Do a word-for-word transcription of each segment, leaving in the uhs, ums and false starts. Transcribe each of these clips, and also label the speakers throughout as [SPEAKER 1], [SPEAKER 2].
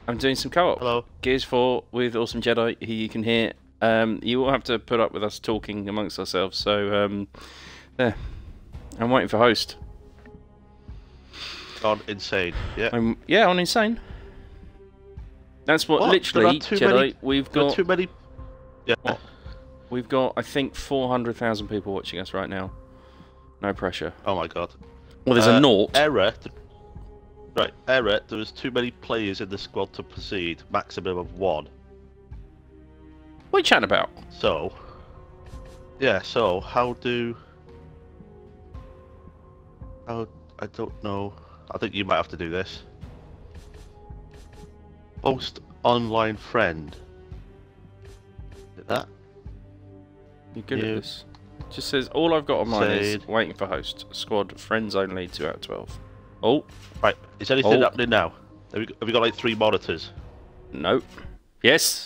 [SPEAKER 1] I'm doing some co-op.
[SPEAKER 2] Hello.
[SPEAKER 1] Gears four with AwesomeJedi, who you can hear. Um, you all have to put up with us talking amongst ourselves, so um, there. I'm waiting for host.
[SPEAKER 2] On insane, yeah.
[SPEAKER 1] I'm, yeah, on insane. That's what,
[SPEAKER 2] What?
[SPEAKER 1] literally,
[SPEAKER 2] Too
[SPEAKER 1] Jedi,
[SPEAKER 2] many,
[SPEAKER 1] we've
[SPEAKER 2] there are
[SPEAKER 1] got...
[SPEAKER 2] too many... Yeah.
[SPEAKER 1] What? We've got, I think, four hundred thousand people watching us right now. No pressure.
[SPEAKER 2] Oh my god.
[SPEAKER 1] Well, there's
[SPEAKER 2] uh,
[SPEAKER 1] a naught.
[SPEAKER 2] Error. Right, error. There was too many players in the squad to proceed. Maximum of one.
[SPEAKER 1] What are you chatting about?
[SPEAKER 2] So... Yeah, so, how do... How... I don't know. I think you might have to do this. Host online friend. Did that?
[SPEAKER 1] You're good
[SPEAKER 2] You
[SPEAKER 1] at this. Just says, all I've got on mine is
[SPEAKER 2] said-
[SPEAKER 1] waiting for host. Squad, friends only, two out of twelve. Oh,
[SPEAKER 2] Right, is anything
[SPEAKER 1] Oh.
[SPEAKER 2] happening now? Have we, have we got like three monitors?
[SPEAKER 1] nope. Yes.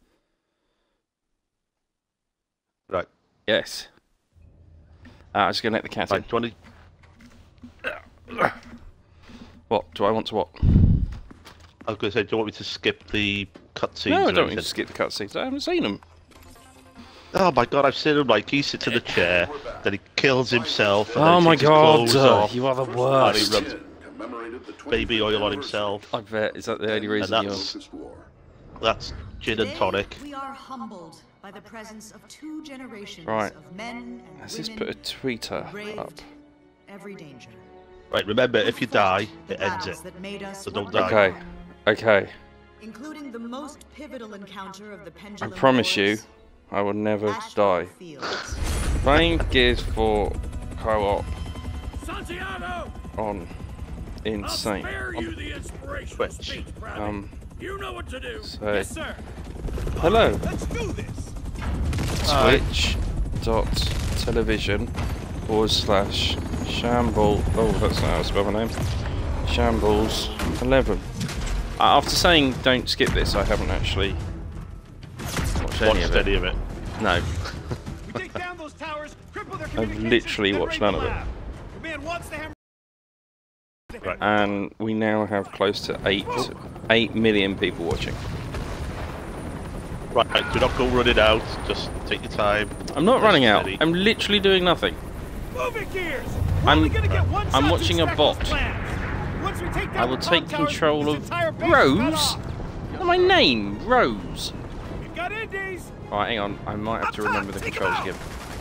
[SPEAKER 2] Right.
[SPEAKER 1] Yes. Uh, I'm just going to let the cat in.
[SPEAKER 2] Right, do you want to...
[SPEAKER 1] What? Do I want to what?
[SPEAKER 2] I was going to say, do you want me to skip the cutscenes?
[SPEAKER 1] No, I
[SPEAKER 2] or
[SPEAKER 1] don't need
[SPEAKER 2] anything?
[SPEAKER 1] to skip the cutscenes. I haven't seen them.
[SPEAKER 2] Oh my god, I've seen him like he sits in the chair, then he kills himself. And
[SPEAKER 1] Oh
[SPEAKER 2] then he
[SPEAKER 1] my
[SPEAKER 2] takes his
[SPEAKER 1] god,
[SPEAKER 2] clothes
[SPEAKER 1] uh,
[SPEAKER 2] off,
[SPEAKER 1] you are the
[SPEAKER 2] and
[SPEAKER 1] worst.
[SPEAKER 2] he rubs baby oil on himself.
[SPEAKER 1] I bet. Is that the only reason
[SPEAKER 2] And
[SPEAKER 1] you're...
[SPEAKER 2] that's that's gin and tonic.
[SPEAKER 3] We are humbled by the presence of two generations
[SPEAKER 1] Right.
[SPEAKER 3] of men and
[SPEAKER 1] Let's just
[SPEAKER 3] women
[SPEAKER 1] put a tweeter
[SPEAKER 3] braved
[SPEAKER 1] up.
[SPEAKER 3] every danger.
[SPEAKER 2] Right, remember, if you die,
[SPEAKER 3] The
[SPEAKER 2] it ends
[SPEAKER 3] battles
[SPEAKER 2] it.
[SPEAKER 3] that made us
[SPEAKER 2] So don't
[SPEAKER 3] what
[SPEAKER 2] die.
[SPEAKER 3] we
[SPEAKER 1] Okay.
[SPEAKER 3] are,
[SPEAKER 1] Okay.
[SPEAKER 3] including the most pivotal encounter of the
[SPEAKER 1] I
[SPEAKER 3] pendulum.
[SPEAKER 1] promise you,
[SPEAKER 3] wars,
[SPEAKER 1] I will never
[SPEAKER 3] Asheville
[SPEAKER 1] die.
[SPEAKER 3] Fields.
[SPEAKER 1] Playing Gears four co-op
[SPEAKER 4] Santiago!
[SPEAKER 1] on insane.
[SPEAKER 4] I'll spare you the inspirational
[SPEAKER 2] Twitch.
[SPEAKER 4] speech, Bradley.
[SPEAKER 1] Um,
[SPEAKER 4] You know what to do.
[SPEAKER 1] so-
[SPEAKER 4] Yes, sir.
[SPEAKER 1] hello.
[SPEAKER 4] Let's do this.
[SPEAKER 1] Twitch dot television forward slash shamble. Oh, that's not how I spell my name. Shambles eleven. Uh, after saying don't skip this, I haven't actually watched any
[SPEAKER 2] Watched
[SPEAKER 1] of it.
[SPEAKER 2] any of it.
[SPEAKER 1] No,
[SPEAKER 4] We take down those towers, cripple their
[SPEAKER 1] I've
[SPEAKER 4] communications,
[SPEAKER 1] literally
[SPEAKER 4] then
[SPEAKER 1] watched
[SPEAKER 4] raid
[SPEAKER 1] none
[SPEAKER 4] the
[SPEAKER 1] of it.
[SPEAKER 4] lab. Command wants the hammer.
[SPEAKER 2] Right.
[SPEAKER 1] and we now have close to eight eight million people watching.
[SPEAKER 2] Right, do not go running out. Just take your time.
[SPEAKER 1] I'm not running out.
[SPEAKER 2] Steady.
[SPEAKER 1] I'm literally doing nothing.
[SPEAKER 4] Move it, Gears. We're
[SPEAKER 1] I'm-
[SPEAKER 4] only gonna get one
[SPEAKER 1] I'm
[SPEAKER 4] shot to
[SPEAKER 1] watching a
[SPEAKER 4] inspect those
[SPEAKER 1] bot.
[SPEAKER 4] plans. Once we take down
[SPEAKER 1] I will
[SPEAKER 4] the
[SPEAKER 1] take
[SPEAKER 4] comm towers,
[SPEAKER 1] control
[SPEAKER 4] this
[SPEAKER 1] of
[SPEAKER 4] entire base is cut
[SPEAKER 1] Rose.
[SPEAKER 4] off.
[SPEAKER 1] What's my name? Rose.
[SPEAKER 4] We've got Indies.
[SPEAKER 1] Alright, hang on. I might have to remember the controls again.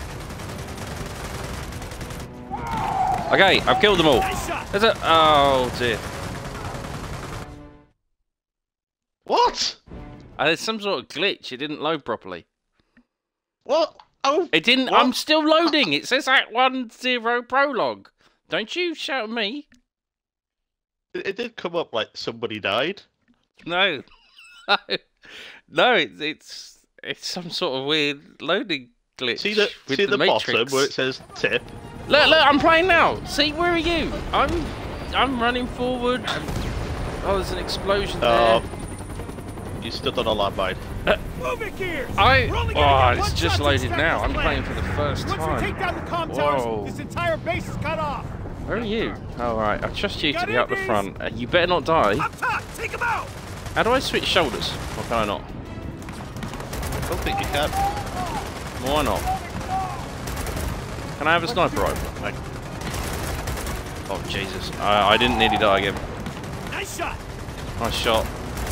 [SPEAKER 1] Okay, I've killed them all.
[SPEAKER 4] Nice shot.
[SPEAKER 1] There's a... Oh, dear.
[SPEAKER 2] What?
[SPEAKER 1] Uh, there's some sort of glitch. It didn't load properly.
[SPEAKER 2] What? Oh,
[SPEAKER 1] It didn't...
[SPEAKER 2] What?
[SPEAKER 1] I'm still loading. It says Act one zero prologue. Don't you shout at me.
[SPEAKER 2] it, it did come up like somebody died.
[SPEAKER 1] No. No. No, it's, it's... It's some sort of weird loading glitch.
[SPEAKER 2] See the
[SPEAKER 1] with
[SPEAKER 2] see
[SPEAKER 1] the,
[SPEAKER 2] the, bottom
[SPEAKER 1] Matrix.
[SPEAKER 2] where it says tip.
[SPEAKER 1] Look, look, I'm playing now. See, where are you? I'm, I'm running forward. I'm, oh, there's an explosion there.
[SPEAKER 2] Oh, you stood on a landmine.
[SPEAKER 4] Move it, Gears.
[SPEAKER 1] I,
[SPEAKER 4] We're only
[SPEAKER 1] oh,
[SPEAKER 4] gonna get
[SPEAKER 1] it's
[SPEAKER 4] one
[SPEAKER 1] just
[SPEAKER 4] shot to
[SPEAKER 1] loaded
[SPEAKER 4] inspect
[SPEAKER 1] now.
[SPEAKER 4] those
[SPEAKER 1] I'm playing
[SPEAKER 4] plans.
[SPEAKER 1] for the first
[SPEAKER 4] Once we
[SPEAKER 1] time.
[SPEAKER 4] take down the comm
[SPEAKER 1] Whoa.
[SPEAKER 4] towers, this entire base is cut off.
[SPEAKER 1] Where are you? Oh, right. I trust you to
[SPEAKER 4] Got
[SPEAKER 1] be up the
[SPEAKER 4] Indies.
[SPEAKER 1] front. Uh, you better not die.
[SPEAKER 4] Up top, take him out.
[SPEAKER 1] How do I switch shoulders? Or can I not?
[SPEAKER 2] I don't think you can.
[SPEAKER 1] Why not? Can I have a sniper rifle?
[SPEAKER 2] Like,
[SPEAKER 1] Oh, Jesus. I, I didn't nearly die again.
[SPEAKER 4] Nice shot.
[SPEAKER 1] Nice shot.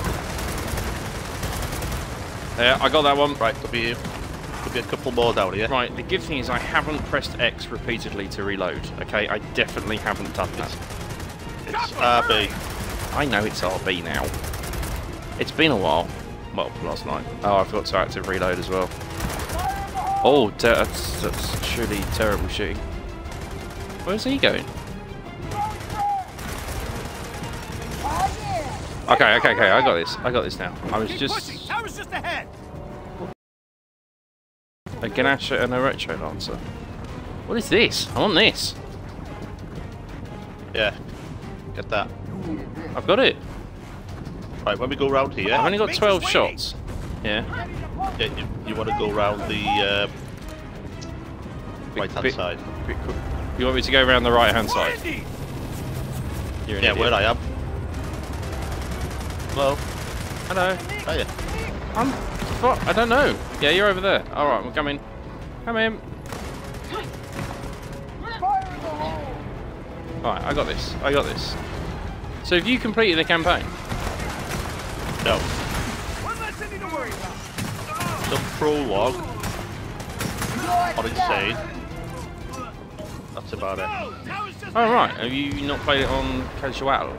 [SPEAKER 1] Yeah, I got that one.
[SPEAKER 2] right, there'll be there'll be a couple more down here.
[SPEAKER 1] Right, the good thing is I haven't pressed X repeatedly to reload. Okay, I definitely haven't done that.
[SPEAKER 2] It's R B.
[SPEAKER 1] I know it's R B now. It's been a while. Well, last night. Oh, I forgot to active reload as well. Oh, ter that's, that's truly terrible shooting. Where's he going? Okay, okay, okay, I got this. I got this now. I was
[SPEAKER 4] Keep
[SPEAKER 1] just
[SPEAKER 4] pushing. Towers just ahead.
[SPEAKER 1] a Ganesha and a Retro Lancer. What is this? I want this.
[SPEAKER 2] Yeah, get that.
[SPEAKER 1] I've got it.
[SPEAKER 2] Right, when we go round here,
[SPEAKER 1] I've only got
[SPEAKER 4] Mate's
[SPEAKER 1] twelve
[SPEAKER 4] waiting.
[SPEAKER 1] shots. Yeah.
[SPEAKER 2] yeah, you, you want to go round the uh, right hand
[SPEAKER 1] bit-
[SPEAKER 2] side.
[SPEAKER 1] bit quick. You want me to go around the right hand side?
[SPEAKER 4] Indeed.
[SPEAKER 1] You're an
[SPEAKER 2] Yeah,
[SPEAKER 1] idiot.
[SPEAKER 2] where I am. Hello.
[SPEAKER 1] Hello.
[SPEAKER 2] Are you?
[SPEAKER 1] I'm. What? I don't know. Yeah, you're over there. All right, we're coming. Come in. All right, I got this. I got this. So have you completed the campaign?
[SPEAKER 2] No.
[SPEAKER 4] One less thing to worry about.
[SPEAKER 2] The prologue on Insane. That's about it.
[SPEAKER 4] No, that was just
[SPEAKER 1] Oh right. Have you not played it on casual?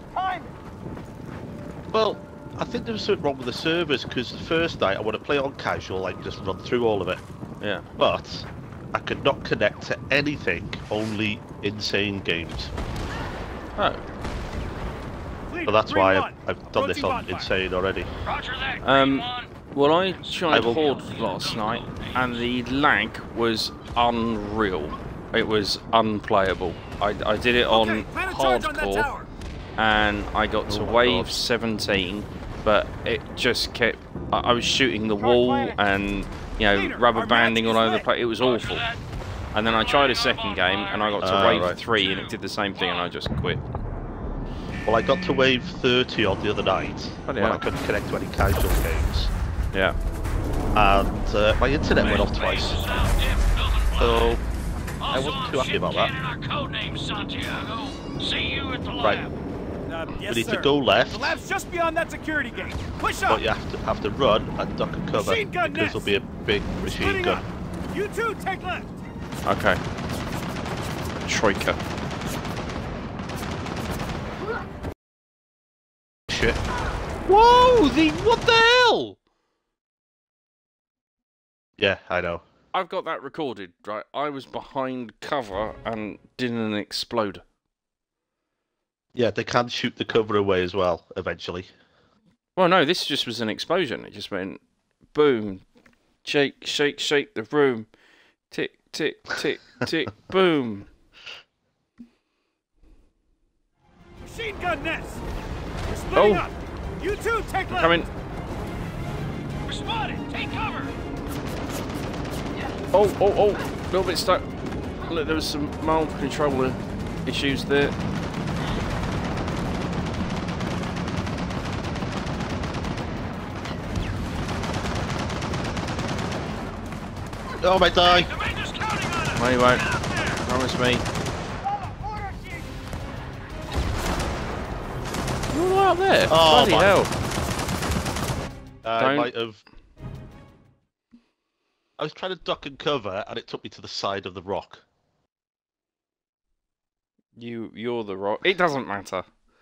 [SPEAKER 2] Well, I think there was something wrong with the servers because the first night I want to play on casual, like just run through all of it.
[SPEAKER 1] Yeah.
[SPEAKER 2] But I could not connect to anything, only Insane games.
[SPEAKER 1] Oh.
[SPEAKER 2] So that's why I've, I've done this on Insane already.
[SPEAKER 1] Um. Well, I tried
[SPEAKER 2] I will-
[SPEAKER 1] Horde last night, and the lag was unreal. It was unplayable. I, I did it on
[SPEAKER 4] Okay, plan a charge on that
[SPEAKER 1] hardcore,
[SPEAKER 4] tower.
[SPEAKER 1] and I got to
[SPEAKER 2] Oh my
[SPEAKER 1] wave
[SPEAKER 2] God.
[SPEAKER 1] seventeen, but it just kept. I, I was shooting the wall and you know rubber banding all over the place. It was awful. And then I tried a second game, and I got to
[SPEAKER 2] Ah,
[SPEAKER 1] wave
[SPEAKER 2] right.
[SPEAKER 1] three, and it did the same thing, and I just quit.
[SPEAKER 2] Well, I got to wave thirty on the other night
[SPEAKER 1] Bloody
[SPEAKER 2] when
[SPEAKER 1] hell.
[SPEAKER 2] I couldn't connect to any casual games,
[SPEAKER 1] Yeah.
[SPEAKER 2] and uh, my internet went off twice. So I wasn't too happy about that. Right,
[SPEAKER 4] Uh, yes,
[SPEAKER 2] we need
[SPEAKER 4] sir.
[SPEAKER 2] to go left,
[SPEAKER 4] The lab's just beyond that security gate. Push up.
[SPEAKER 2] but you have to have to run and duck and cover
[SPEAKER 4] Machine gun
[SPEAKER 2] because there'll be a big machine
[SPEAKER 4] Splitting
[SPEAKER 2] gun.
[SPEAKER 4] up. You two take left.
[SPEAKER 1] Okay. Troika.
[SPEAKER 2] Shit.
[SPEAKER 1] Whoa! The what the hell?
[SPEAKER 2] Yeah, I know.
[SPEAKER 1] I've got that recorded, right? I was behind cover and didn't explode.
[SPEAKER 2] Yeah, they can shoot the cover away as well, eventually.
[SPEAKER 1] Well, no, this just was an explosion. It just went boom, shake, shake, shake the room, tick, tick, tick, tick, boom.
[SPEAKER 4] Machine gun nest. We're splitting
[SPEAKER 1] Oh.
[SPEAKER 4] up. You two take left.
[SPEAKER 1] Coming.
[SPEAKER 4] We're spotted. Take cover.
[SPEAKER 1] Oh, oh, oh! A little bit stuck. Look, there was some mild controller issues there.
[SPEAKER 2] Oh, I might die.
[SPEAKER 4] The Ranger's counting on us.
[SPEAKER 1] No, you won't.
[SPEAKER 4] Out there.
[SPEAKER 1] Promise me. You're all out there.
[SPEAKER 2] Oh,
[SPEAKER 1] Bloody
[SPEAKER 2] my-
[SPEAKER 1] hell.
[SPEAKER 2] I
[SPEAKER 1] Don't-
[SPEAKER 2] might have. I was trying to duck and cover, and it took me to the side of the rock.
[SPEAKER 1] You, you're the rock. It doesn't matter.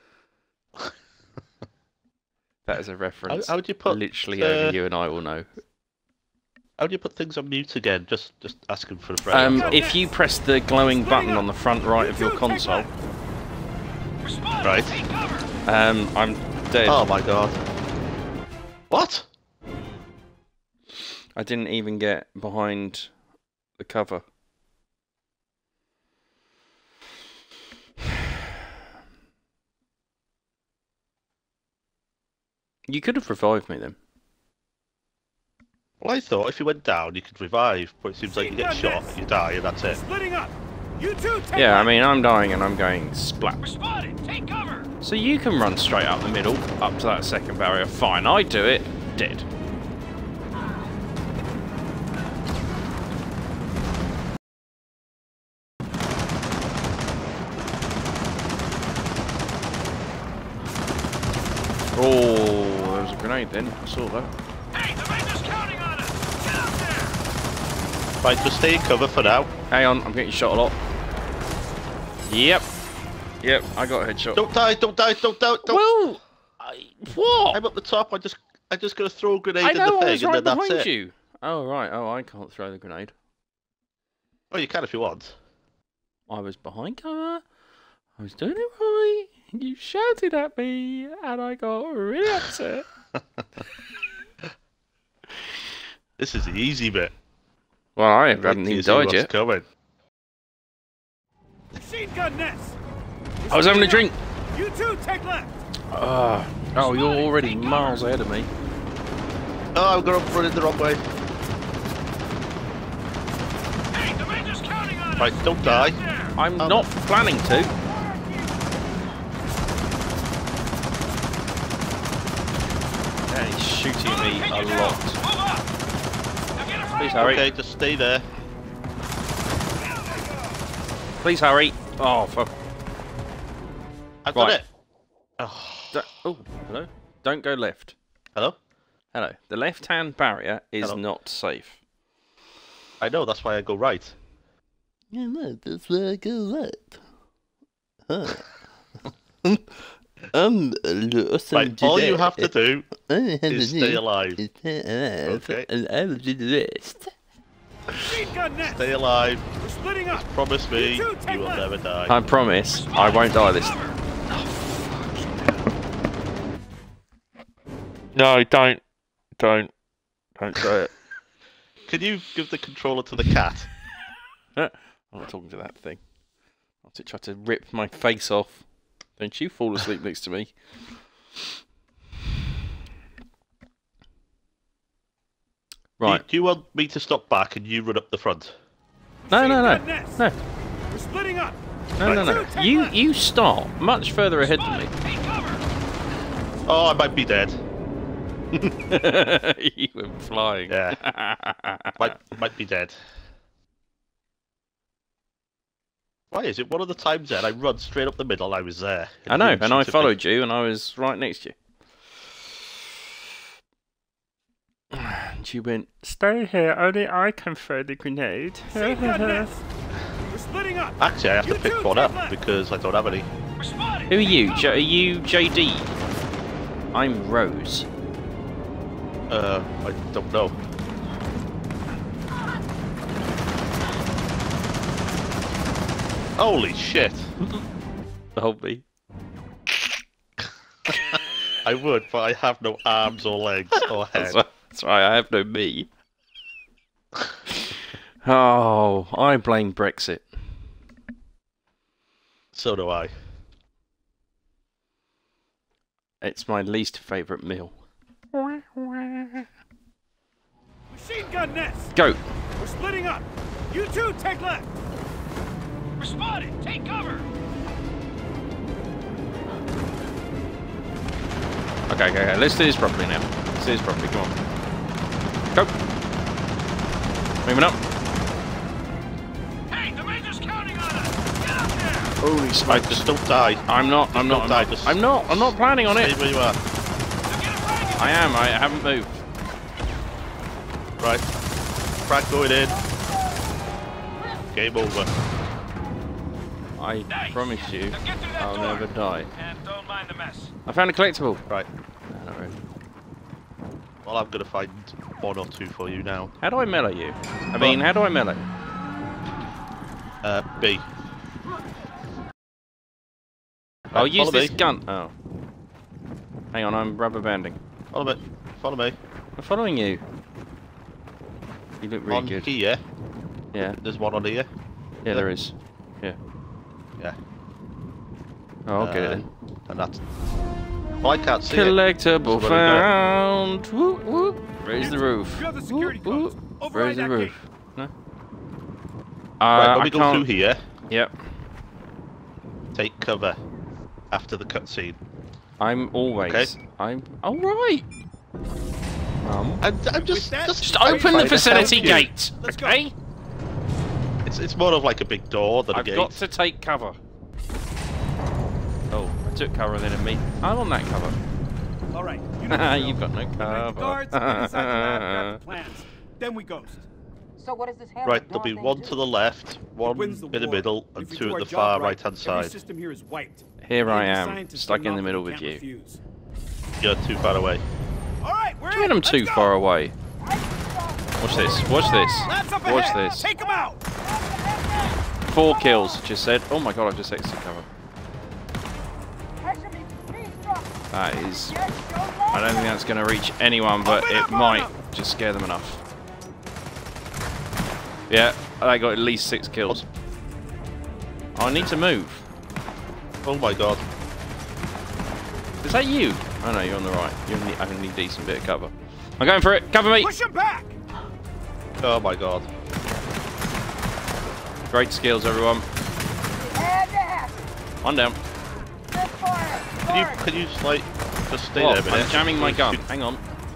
[SPEAKER 1] That is a
[SPEAKER 2] How,
[SPEAKER 1] reference.
[SPEAKER 2] how would you put?
[SPEAKER 1] Literally
[SPEAKER 2] uh,
[SPEAKER 1] only you and I will know.
[SPEAKER 2] How do you put things on mute again? Just, just asking for a friend.
[SPEAKER 1] Um,
[SPEAKER 2] that's all.
[SPEAKER 1] if you press the glowing button on the front right of your console,
[SPEAKER 4] We're spotted.
[SPEAKER 2] Right.
[SPEAKER 4] Take cover.
[SPEAKER 1] um, I'm dead.
[SPEAKER 2] Oh my god. What?
[SPEAKER 1] I didn't even get behind the cover. You could have revived me then.
[SPEAKER 2] Well, I thought if you went down, you could revive, but it seems like you get shot, you die, and that's it.
[SPEAKER 4] Splitting up. You two take
[SPEAKER 1] Yeah, I
[SPEAKER 4] left.
[SPEAKER 1] mean, I'm dying and I'm going splat.
[SPEAKER 4] We're spotted. Take cover.
[SPEAKER 1] So you can run straight up the middle, up to that second barrier. Fine, I do it. Dead. Oh, there was a grenade then. I saw that.
[SPEAKER 4] Hey, the Ranger's counting on us. Get out there.
[SPEAKER 2] Right, just stay in cover for now.
[SPEAKER 1] Hang on, I'm getting shot a lot. Yep. Yep, I got a headshot.
[SPEAKER 2] Don't die, don't die, don't die, don't.
[SPEAKER 1] Well, I, what?
[SPEAKER 2] I'm up the top. I just, I just gotta throw a grenade
[SPEAKER 1] I
[SPEAKER 2] in
[SPEAKER 1] know,
[SPEAKER 2] the
[SPEAKER 1] I was
[SPEAKER 2] thing,
[SPEAKER 1] right
[SPEAKER 2] and then that's
[SPEAKER 1] behind
[SPEAKER 2] it.
[SPEAKER 1] you. Oh, right. Oh, I can't throw the grenade.
[SPEAKER 2] Oh, you can if you want.
[SPEAKER 1] I was behind cover. I was doing it right. And you shouted at me, and I got really upset.
[SPEAKER 2] This is the easy bit.
[SPEAKER 1] Well, I
[SPEAKER 2] Wait
[SPEAKER 1] haven't
[SPEAKER 2] till
[SPEAKER 1] even
[SPEAKER 2] you see
[SPEAKER 1] died
[SPEAKER 2] what's
[SPEAKER 1] yet.
[SPEAKER 2] coming.
[SPEAKER 4] Machine gun nest. We're
[SPEAKER 1] I was having a
[SPEAKER 4] splitting
[SPEAKER 1] drink.
[SPEAKER 4] up. You two take left.
[SPEAKER 1] Uh, oh, you're already miles ahead of me.
[SPEAKER 2] Oh, I'm gonna run in the wrong way.
[SPEAKER 4] Hey, the Ranger's counting on us.
[SPEAKER 2] Right, don't die.
[SPEAKER 4] Get out there.
[SPEAKER 1] I'm
[SPEAKER 2] Um,
[SPEAKER 1] not planning to. He's shooting at me a lot. Please hurry.
[SPEAKER 2] Okay, just stay there.
[SPEAKER 1] Please hurry. Oh, fuck.
[SPEAKER 2] I've got
[SPEAKER 1] Right.
[SPEAKER 2] it. Oh.
[SPEAKER 1] D oh, hello? Don't go left.
[SPEAKER 2] Hello?
[SPEAKER 1] Hello. The left-hand barrier is
[SPEAKER 2] Hello?
[SPEAKER 1] not safe.
[SPEAKER 2] I know, that's why I go right.
[SPEAKER 5] Yeah, no, that's where I go right. Huh. I'm the awesome
[SPEAKER 2] Right, all you
[SPEAKER 5] Jedi.
[SPEAKER 2] have to do
[SPEAKER 5] All you have
[SPEAKER 2] is
[SPEAKER 5] to
[SPEAKER 2] stay
[SPEAKER 5] do
[SPEAKER 2] alive.
[SPEAKER 5] is stay alive,
[SPEAKER 2] Okay.
[SPEAKER 5] and I will do the rest.
[SPEAKER 4] Machine gun nest.
[SPEAKER 2] Stay alive.
[SPEAKER 4] We're splitting up.
[SPEAKER 2] Promise me
[SPEAKER 4] You two, take
[SPEAKER 2] you will
[SPEAKER 4] left.
[SPEAKER 2] never die.
[SPEAKER 1] I promise I won't die this. No, don't. Don't. Don't say it.
[SPEAKER 2] Can you give the controller to the cat?
[SPEAKER 1] I'm not talking to that thing. I'll try to rip my face off. Don't you fall asleep next to me. Right.
[SPEAKER 2] Do, do you want me to stop back and you run up the front?
[SPEAKER 1] No, no, no.
[SPEAKER 4] Machine gun nest.
[SPEAKER 1] No.
[SPEAKER 4] We're splitting up.
[SPEAKER 1] No, no, no. You you start much further ahead than me.
[SPEAKER 4] Take cover.
[SPEAKER 2] Oh, I might be dead.
[SPEAKER 1] You went flying.
[SPEAKER 2] Yeah. might, might be dead. Why is it one of the times then I run straight up the middle, I was there.
[SPEAKER 1] I know,
[SPEAKER 2] you
[SPEAKER 1] and I
[SPEAKER 2] shoot at me?
[SPEAKER 1] followed you, and I was right next to you. And you went, stay here, only I can throw the grenade.
[SPEAKER 4] Machine gun nest. We're splitting up.
[SPEAKER 2] Actually, I have to
[SPEAKER 4] You
[SPEAKER 2] pick
[SPEAKER 4] two,
[SPEAKER 2] one
[SPEAKER 4] take
[SPEAKER 2] up
[SPEAKER 4] left.
[SPEAKER 2] because I don't have any.
[SPEAKER 4] We're spotted.
[SPEAKER 1] Who are you? J are you J D? I'm Rose.
[SPEAKER 2] Uh, I don't know. Holy shit!
[SPEAKER 1] Help me.
[SPEAKER 2] I would, but I have no arms or legs or head.
[SPEAKER 1] That's right, that's right, I have no me. Oh, I blame Brexit.
[SPEAKER 2] So do I.
[SPEAKER 1] It's my least favourite meal.
[SPEAKER 4] Machine gun nest.
[SPEAKER 1] Go!
[SPEAKER 4] We're splitting up. You two, take left. We're spotted. Take cover.
[SPEAKER 1] Okay, okay, okay, let's do this properly now. Let's do this properly, come on. Go! Moving up.
[SPEAKER 4] Hey, the Rangers counting on us. Get up there.
[SPEAKER 1] Holy
[SPEAKER 2] Right,
[SPEAKER 1] smokes.
[SPEAKER 2] just don't die.
[SPEAKER 1] I'm not, I'm not,
[SPEAKER 2] Don't
[SPEAKER 1] I'm
[SPEAKER 2] die,
[SPEAKER 1] not,
[SPEAKER 2] just
[SPEAKER 1] I'm not, I'm not planning on
[SPEAKER 2] Stay
[SPEAKER 1] it.
[SPEAKER 2] where you are.
[SPEAKER 4] Now get a frag.
[SPEAKER 1] I am, I haven't moved.
[SPEAKER 2] Right. Frag going in. Game over.
[SPEAKER 1] I
[SPEAKER 4] Nice.
[SPEAKER 1] promise you,
[SPEAKER 4] Now get through that
[SPEAKER 1] I'll
[SPEAKER 4] door.
[SPEAKER 1] never die.
[SPEAKER 4] And don't mind the mess.
[SPEAKER 1] I found a collectible.
[SPEAKER 2] Right.
[SPEAKER 1] No, not really.
[SPEAKER 2] Well, I'm gonna find one or two for you now.
[SPEAKER 1] How do I mellow you? I mean, how do I mellow?
[SPEAKER 2] Uh, B.
[SPEAKER 1] I'll
[SPEAKER 2] Right,
[SPEAKER 1] use
[SPEAKER 2] follow
[SPEAKER 1] this
[SPEAKER 2] me.
[SPEAKER 1] gun. Oh. Hang on, I'm rubber banding.
[SPEAKER 2] Follow me. Follow me.
[SPEAKER 1] I'm following you. You look really
[SPEAKER 2] on
[SPEAKER 1] good.
[SPEAKER 2] here.
[SPEAKER 1] Yeah,
[SPEAKER 2] There's one on here.
[SPEAKER 1] yeah, there is. Yeah.
[SPEAKER 2] Yeah.
[SPEAKER 1] Oh, I'll get it
[SPEAKER 2] Uh,
[SPEAKER 1] then.
[SPEAKER 2] And that's. Well, I can't see
[SPEAKER 1] Collectible
[SPEAKER 2] So what do we got?
[SPEAKER 1] found. Whoop, whoop. Raise the roof.
[SPEAKER 4] You have the security
[SPEAKER 1] Whoop, whoop.
[SPEAKER 4] codes. Override
[SPEAKER 1] Raise the
[SPEAKER 4] that
[SPEAKER 1] roof. No.
[SPEAKER 2] it.
[SPEAKER 1] Uh,
[SPEAKER 2] Right, when
[SPEAKER 1] I
[SPEAKER 2] we go
[SPEAKER 1] can't.
[SPEAKER 2] through here,
[SPEAKER 1] Yep.
[SPEAKER 2] take cover after the cutscene.
[SPEAKER 1] I'm always.
[SPEAKER 2] Okay.
[SPEAKER 1] I'm. All right. Um.
[SPEAKER 2] I'm, I'm just,
[SPEAKER 4] that-
[SPEAKER 2] just,
[SPEAKER 1] Just open
[SPEAKER 2] trying
[SPEAKER 1] the
[SPEAKER 2] to
[SPEAKER 1] facility
[SPEAKER 2] help you.
[SPEAKER 1] gate.
[SPEAKER 4] Let's go.
[SPEAKER 1] Okay.
[SPEAKER 2] It's, it's more of like a big door than a
[SPEAKER 1] I've
[SPEAKER 2] gate.
[SPEAKER 1] got to take cover. Oh, I took cover then of me. I'm on that cover.
[SPEAKER 4] All right. You know the
[SPEAKER 1] You've
[SPEAKER 4] drill.
[SPEAKER 1] got no
[SPEAKER 4] We make the
[SPEAKER 1] cover.
[SPEAKER 4] guards, get inside the lab, grab the plans. Then we ghost.
[SPEAKER 6] So what is this hammer
[SPEAKER 2] Right, there'll
[SPEAKER 6] dawn
[SPEAKER 2] be
[SPEAKER 6] thing
[SPEAKER 2] one
[SPEAKER 6] do?
[SPEAKER 2] to the left, one
[SPEAKER 4] Wins the
[SPEAKER 2] in the
[SPEAKER 4] war.
[SPEAKER 2] middle, and
[SPEAKER 4] If we
[SPEAKER 2] two
[SPEAKER 4] do
[SPEAKER 2] at
[SPEAKER 4] our
[SPEAKER 2] the
[SPEAKER 4] job
[SPEAKER 2] far
[SPEAKER 4] right,
[SPEAKER 2] right hand
[SPEAKER 4] every
[SPEAKER 2] side.
[SPEAKER 4] system here is wiped.
[SPEAKER 1] Here I
[SPEAKER 4] Even the
[SPEAKER 1] am,
[SPEAKER 4] scientists
[SPEAKER 1] stuck
[SPEAKER 4] know
[SPEAKER 1] in the middle
[SPEAKER 4] we
[SPEAKER 1] with
[SPEAKER 4] can't
[SPEAKER 1] you.
[SPEAKER 4] refuse.
[SPEAKER 2] You're too far away.
[SPEAKER 4] All right, we're
[SPEAKER 1] Do you mean
[SPEAKER 4] in.
[SPEAKER 1] I'm
[SPEAKER 4] Let's
[SPEAKER 1] too
[SPEAKER 4] go.
[SPEAKER 1] far away? Watch this. Watch this.
[SPEAKER 4] Labs up
[SPEAKER 1] Watch
[SPEAKER 4] ahead.
[SPEAKER 1] this.
[SPEAKER 4] Take them out.
[SPEAKER 1] Four kills. Just said. Oh my god! I just exited cover. That is. I don't think that's going to reach anyone, but
[SPEAKER 4] Open
[SPEAKER 1] it
[SPEAKER 4] up on
[SPEAKER 1] might
[SPEAKER 4] them.
[SPEAKER 1] just scare them enough. Yeah, I got at least six kills. I need to move.
[SPEAKER 2] Oh my god.
[SPEAKER 1] Is that you? Oh no, you're on the right. You're in the only decent bit of cover. I'm going for it. Cover me.
[SPEAKER 4] Push him back.
[SPEAKER 2] Oh my god.
[SPEAKER 1] Great skills, everyone. One down.
[SPEAKER 2] Can you, can you just like, just stay
[SPEAKER 1] What?
[SPEAKER 2] there a minute?
[SPEAKER 1] I'm jamming my gun.
[SPEAKER 2] Shoot.
[SPEAKER 1] Hang on.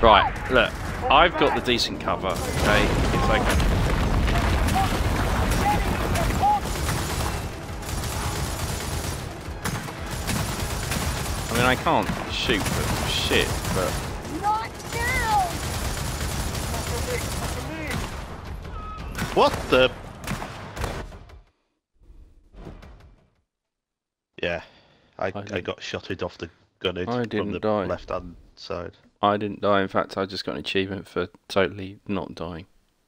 [SPEAKER 1] Right, look, I've got the decent cover, okay? If I can. I mean, I can't shoot for shit, but.
[SPEAKER 7] Not now!
[SPEAKER 2] What the? Yeah, I, I,
[SPEAKER 1] didn't-
[SPEAKER 2] got shotted off the gun edge
[SPEAKER 1] I
[SPEAKER 2] from
[SPEAKER 1] didn't
[SPEAKER 2] the
[SPEAKER 1] die.
[SPEAKER 2] left hand side.
[SPEAKER 1] I didn't die. In fact, I just got an achievement for totally not dying.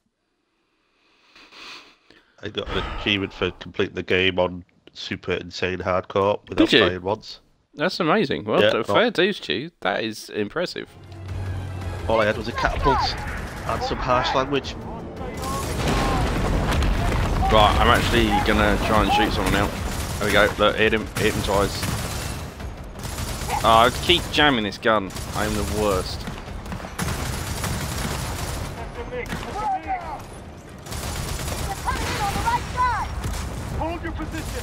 [SPEAKER 2] I got an achievement for completing the game on super insane hardcore without
[SPEAKER 1] Did you?
[SPEAKER 2] dying once.
[SPEAKER 1] That's amazing. Well,
[SPEAKER 2] Yeah,
[SPEAKER 1] d-
[SPEAKER 2] not-
[SPEAKER 1] fair dues to you. That is impressive.
[SPEAKER 2] All I had was a catapult and some harsh language.
[SPEAKER 1] Right, I'm actually gonna try and shoot someone now. There we go. Look, hit him. Hit him twice. Oh, I keep jamming this gun. I'm the worst.
[SPEAKER 7] They're coming in on the right side!
[SPEAKER 4] Hold your position.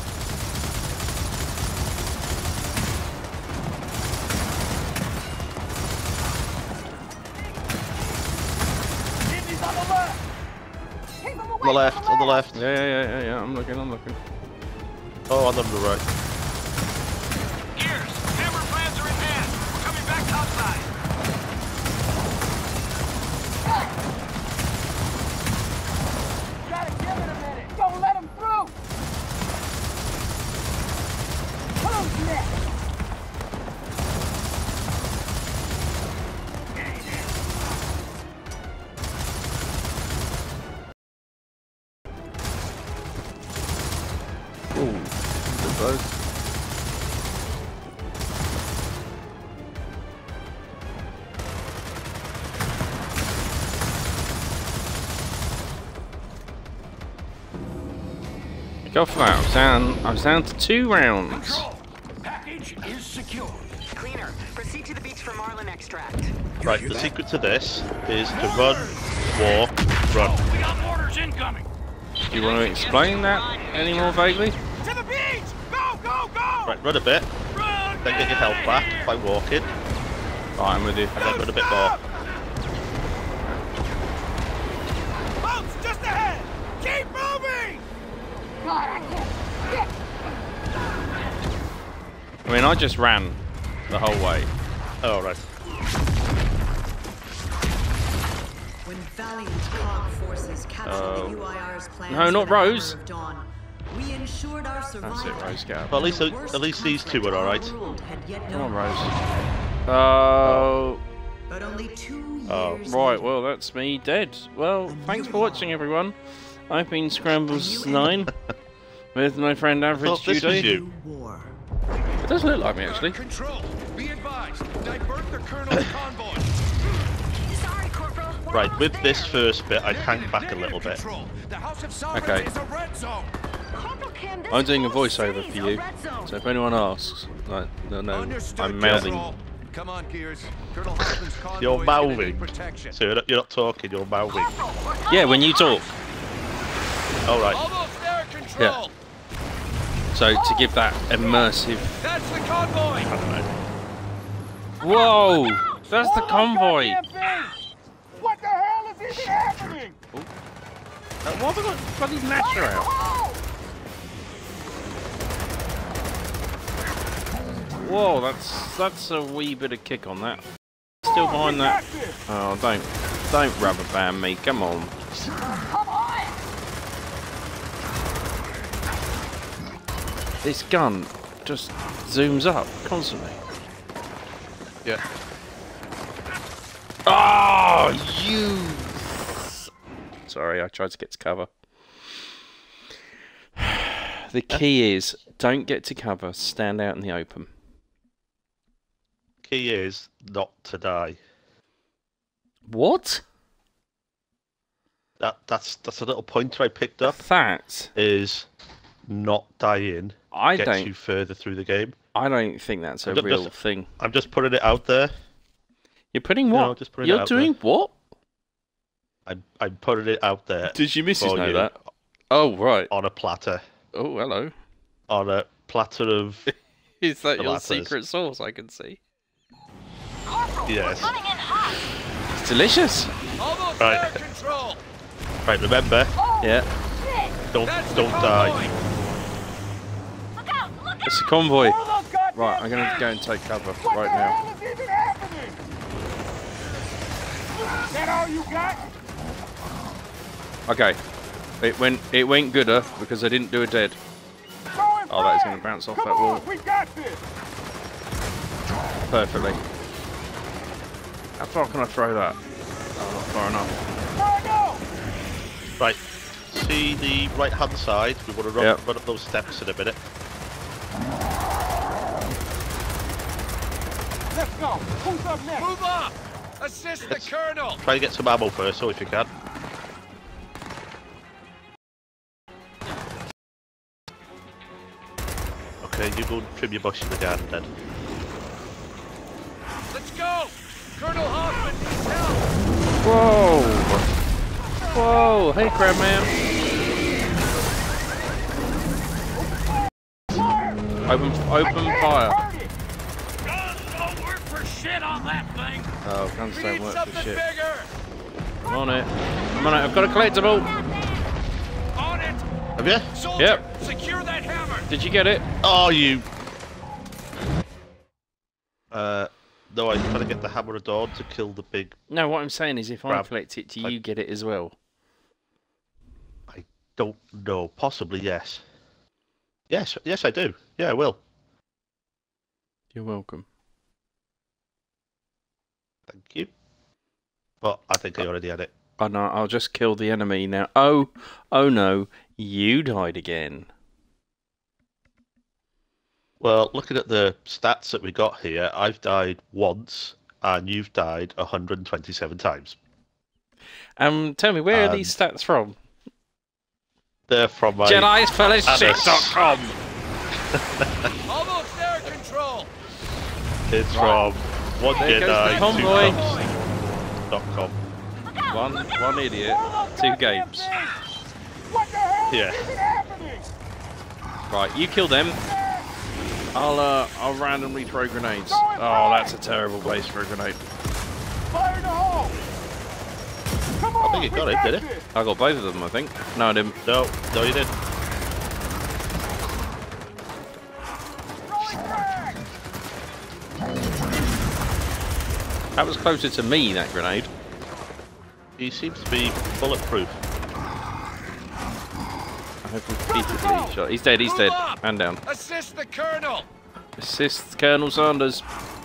[SPEAKER 4] Enemies on the left.
[SPEAKER 7] Keep them away
[SPEAKER 2] On the left,
[SPEAKER 7] from
[SPEAKER 2] on the left.
[SPEAKER 1] Yeah, yeah, yeah, yeah, yeah. I'm looking. I'm looking.
[SPEAKER 2] Oh, on the right.
[SPEAKER 6] Gears, hammer plans are in hand. We're coming back outside.
[SPEAKER 7] Gotta give it a minute! Don't let them through! Who's next?
[SPEAKER 1] Ooh, good close. Go for that. I was down. I was down to two rounds.
[SPEAKER 4] Control. Package is secure.
[SPEAKER 8] Cleaner. Proceed to the beach for marlin extract.
[SPEAKER 2] Right, the secret to this is to run, walk, run.
[SPEAKER 4] We got mortars incoming.
[SPEAKER 1] Do you want to explain that any more vaguely?
[SPEAKER 4] To the beach! Go, go, go!
[SPEAKER 2] Right, run a bit,
[SPEAKER 4] Run,
[SPEAKER 2] then get your health back by walking,
[SPEAKER 1] Right, I'm with you.
[SPEAKER 2] and then run a bit more.
[SPEAKER 4] Boats just ahead! Keep moving!
[SPEAKER 7] God, I can't. Shit!
[SPEAKER 1] I mean, I just ran the whole way.
[SPEAKER 2] Oh, right.
[SPEAKER 3] When valiant cog forces captured
[SPEAKER 1] Oh.
[SPEAKER 3] the U I R's plans
[SPEAKER 1] No, not
[SPEAKER 3] for the
[SPEAKER 1] Rose.
[SPEAKER 3] Hammer of Dawn, we ensured our survival.
[SPEAKER 1] That's it, Rose Gab.
[SPEAKER 2] Well, at least,
[SPEAKER 3] The
[SPEAKER 2] at
[SPEAKER 3] worst
[SPEAKER 2] least these two
[SPEAKER 3] conflict
[SPEAKER 2] are
[SPEAKER 3] our
[SPEAKER 2] alright.
[SPEAKER 3] world had yet
[SPEAKER 1] Come on,
[SPEAKER 3] known.
[SPEAKER 1] Rose. Oh.
[SPEAKER 3] But only two
[SPEAKER 2] Oh,
[SPEAKER 3] years
[SPEAKER 1] Right,
[SPEAKER 3] later,
[SPEAKER 1] well, that's me dead. Well, thanks for watching, everyone. I've been Scrambles nine with my friend
[SPEAKER 2] I
[SPEAKER 1] Average
[SPEAKER 2] thought this was
[SPEAKER 1] Judy.
[SPEAKER 2] you.
[SPEAKER 3] war.
[SPEAKER 1] It does look like me, actually.
[SPEAKER 4] Control, be advised. Divert the colonel's convoy.
[SPEAKER 8] Sorry, Corporal. We're
[SPEAKER 2] Right,
[SPEAKER 8] almost
[SPEAKER 2] with
[SPEAKER 8] there.
[SPEAKER 2] this first bit, I'd hang back a little bit.
[SPEAKER 4] Control. The House of Sovereigns
[SPEAKER 1] Okay.
[SPEAKER 4] is a red zone.
[SPEAKER 8] Corporal Kim, this
[SPEAKER 1] I'm doing a
[SPEAKER 8] whole
[SPEAKER 1] voiceover
[SPEAKER 8] city's
[SPEAKER 1] for
[SPEAKER 8] a
[SPEAKER 1] you,
[SPEAKER 8] red zone.
[SPEAKER 1] so if anyone asks, like, they'll know
[SPEAKER 4] Understood,
[SPEAKER 1] I'm mouthing.
[SPEAKER 4] General. Come on, Gears. Colonel Hoffman's convoy
[SPEAKER 2] You're
[SPEAKER 4] is gonna need
[SPEAKER 2] mouthing.
[SPEAKER 4] protection.
[SPEAKER 2] So you're not, you're not talking, you're mouthing.
[SPEAKER 8] Corporal, we're coming
[SPEAKER 1] Yeah, when you
[SPEAKER 8] in
[SPEAKER 1] talk.
[SPEAKER 8] hot.
[SPEAKER 2] Alright.
[SPEAKER 4] Almost there, Control.
[SPEAKER 1] So to give that immersive.
[SPEAKER 4] That's the convoy.
[SPEAKER 2] I don't know.
[SPEAKER 1] Whoa! That's the convoy.
[SPEAKER 4] What the hell is even happening?
[SPEAKER 1] Uh, Why have I got bloody Nasher out? Whoa, that's that's a wee bit of kick on that. Still behind that. Oh, don't don't rubber band me. Come on.
[SPEAKER 7] Come on!
[SPEAKER 1] This gun just zooms up constantly.
[SPEAKER 2] Yeah.
[SPEAKER 1] Oh, you! Sorry, I tried to get to cover. The key is don't get to cover. Stand out in the open.
[SPEAKER 2] Key is not to die.
[SPEAKER 1] What?
[SPEAKER 2] That that's that's a little pointer I picked up.
[SPEAKER 1] That
[SPEAKER 2] Is not dying
[SPEAKER 1] I
[SPEAKER 2] gets
[SPEAKER 1] don't.
[SPEAKER 2] you further through the game.
[SPEAKER 1] I don't think that's a
[SPEAKER 2] I'm just-
[SPEAKER 1] real thing.
[SPEAKER 2] I'm just putting it out there.
[SPEAKER 1] You're putting
[SPEAKER 2] No,
[SPEAKER 1] what?
[SPEAKER 2] just putting it
[SPEAKER 1] You're
[SPEAKER 2] out
[SPEAKER 1] doing what?
[SPEAKER 2] I'm I'm putting it out there
[SPEAKER 1] Did your missus
[SPEAKER 2] for
[SPEAKER 1] know
[SPEAKER 2] you
[SPEAKER 1] that? Oh right.
[SPEAKER 2] on a platter.
[SPEAKER 1] Oh hello.
[SPEAKER 2] On a platter of
[SPEAKER 1] Is that
[SPEAKER 2] The
[SPEAKER 1] your
[SPEAKER 2] latter is-
[SPEAKER 1] secret sauce? I can see.
[SPEAKER 8] Corporal,
[SPEAKER 2] Yes.
[SPEAKER 8] Coming in hot.
[SPEAKER 1] It's delicious.
[SPEAKER 4] Almost
[SPEAKER 2] Right.
[SPEAKER 4] there, control.
[SPEAKER 2] Right, remember,
[SPEAKER 1] Yeah.
[SPEAKER 2] don't
[SPEAKER 4] That's the
[SPEAKER 2] don't
[SPEAKER 4] convoy.
[SPEAKER 2] die.
[SPEAKER 8] Look out! Look out!
[SPEAKER 1] It's a convoy.
[SPEAKER 7] All those goddamn
[SPEAKER 1] Right, I'm gonna
[SPEAKER 7] things!
[SPEAKER 1] go and take cover
[SPEAKER 7] What
[SPEAKER 1] right
[SPEAKER 7] the
[SPEAKER 1] now.
[SPEAKER 7] hell is even happening? That all you got?
[SPEAKER 1] Okay. It went it went gooder because I didn't do a dead.
[SPEAKER 7] Going
[SPEAKER 1] Oh, that is
[SPEAKER 7] fast.
[SPEAKER 1] gonna bounce off
[SPEAKER 7] Come
[SPEAKER 1] that
[SPEAKER 7] on,
[SPEAKER 1] wall
[SPEAKER 7] we got this.
[SPEAKER 1] perfectly. How far can I throw that? Oh, not far enough.
[SPEAKER 7] Where go?
[SPEAKER 2] Right, see the right hand side. We want to run,
[SPEAKER 1] Yep.
[SPEAKER 2] run up those steps in a minute.
[SPEAKER 7] Let's go. Who's up next?
[SPEAKER 4] Move up. Assist
[SPEAKER 2] Let's-
[SPEAKER 4] the colonel.
[SPEAKER 2] Try to get some ammo first, so if you can. Okay, you go and trim your bush in the garden then.
[SPEAKER 4] Let's go. Colonel Hoffman needs help.
[SPEAKER 1] Whoa! Whoa! Hey, Crabman! Open, open fire.
[SPEAKER 4] Guns don't work for shit on that thing.
[SPEAKER 1] Oh, guns
[SPEAKER 4] We
[SPEAKER 1] don't
[SPEAKER 4] need
[SPEAKER 1] work for
[SPEAKER 4] something
[SPEAKER 1] shit.
[SPEAKER 4] bigger.
[SPEAKER 1] I'm on it. I'm on it. I've got a collectible.
[SPEAKER 4] On it.
[SPEAKER 2] Have you?
[SPEAKER 4] Soldier,
[SPEAKER 1] Yep.
[SPEAKER 4] secure that hammer.
[SPEAKER 1] Did you get it?
[SPEAKER 2] Oh, you. Uh, no, I'm trying to get the hammer of dawn to kill the big.
[SPEAKER 1] No, what I'm saying is if I
[SPEAKER 2] Crab.
[SPEAKER 1] collect it, do
[SPEAKER 2] I-
[SPEAKER 1] you get it as well?
[SPEAKER 2] I don't know. Possibly yes. Yes, yes, I do. Yeah, I will.
[SPEAKER 1] You're welcome.
[SPEAKER 2] Thank you. But I think I already had it.
[SPEAKER 1] Oh no, I'll just kill the enemy now. Oh, oh no, you died again.
[SPEAKER 2] Well, looking at the stats that we got here, I've died once, and you've died one hundred twenty-seven times.
[SPEAKER 1] Um, tell me, where are
[SPEAKER 2] Um,
[SPEAKER 1] these stats from?
[SPEAKER 2] They're from my.
[SPEAKER 1] Jedi's Fellowship dot com.
[SPEAKER 4] Almost there, control.
[SPEAKER 2] It's from one
[SPEAKER 1] There goes the
[SPEAKER 2] Jedi
[SPEAKER 1] convoy.
[SPEAKER 2] dot com.
[SPEAKER 1] One, one idiot, two games.
[SPEAKER 7] What the hell
[SPEAKER 2] Yeah.
[SPEAKER 7] is even happening?
[SPEAKER 1] Right, you kill them. I'll uh, I'll randomly throw grenades. Oh, that's a terrible place for a grenade.
[SPEAKER 7] Fire in the hole. Come on,
[SPEAKER 2] I think you
[SPEAKER 7] we
[SPEAKER 2] got it, did it?
[SPEAKER 7] this.
[SPEAKER 1] I got both of them, I think. No, I didn't.
[SPEAKER 2] No, no, you didn't.
[SPEAKER 7] Throwing frag.
[SPEAKER 1] That was closer to me, that grenade.
[SPEAKER 2] He seems to be bulletproof.
[SPEAKER 1] I have repeatedly shot. He's dead, he's
[SPEAKER 4] Move
[SPEAKER 1] dead.
[SPEAKER 4] up.
[SPEAKER 1] Man down.
[SPEAKER 4] Assist the colonel.
[SPEAKER 1] Assist Colonel Sanders.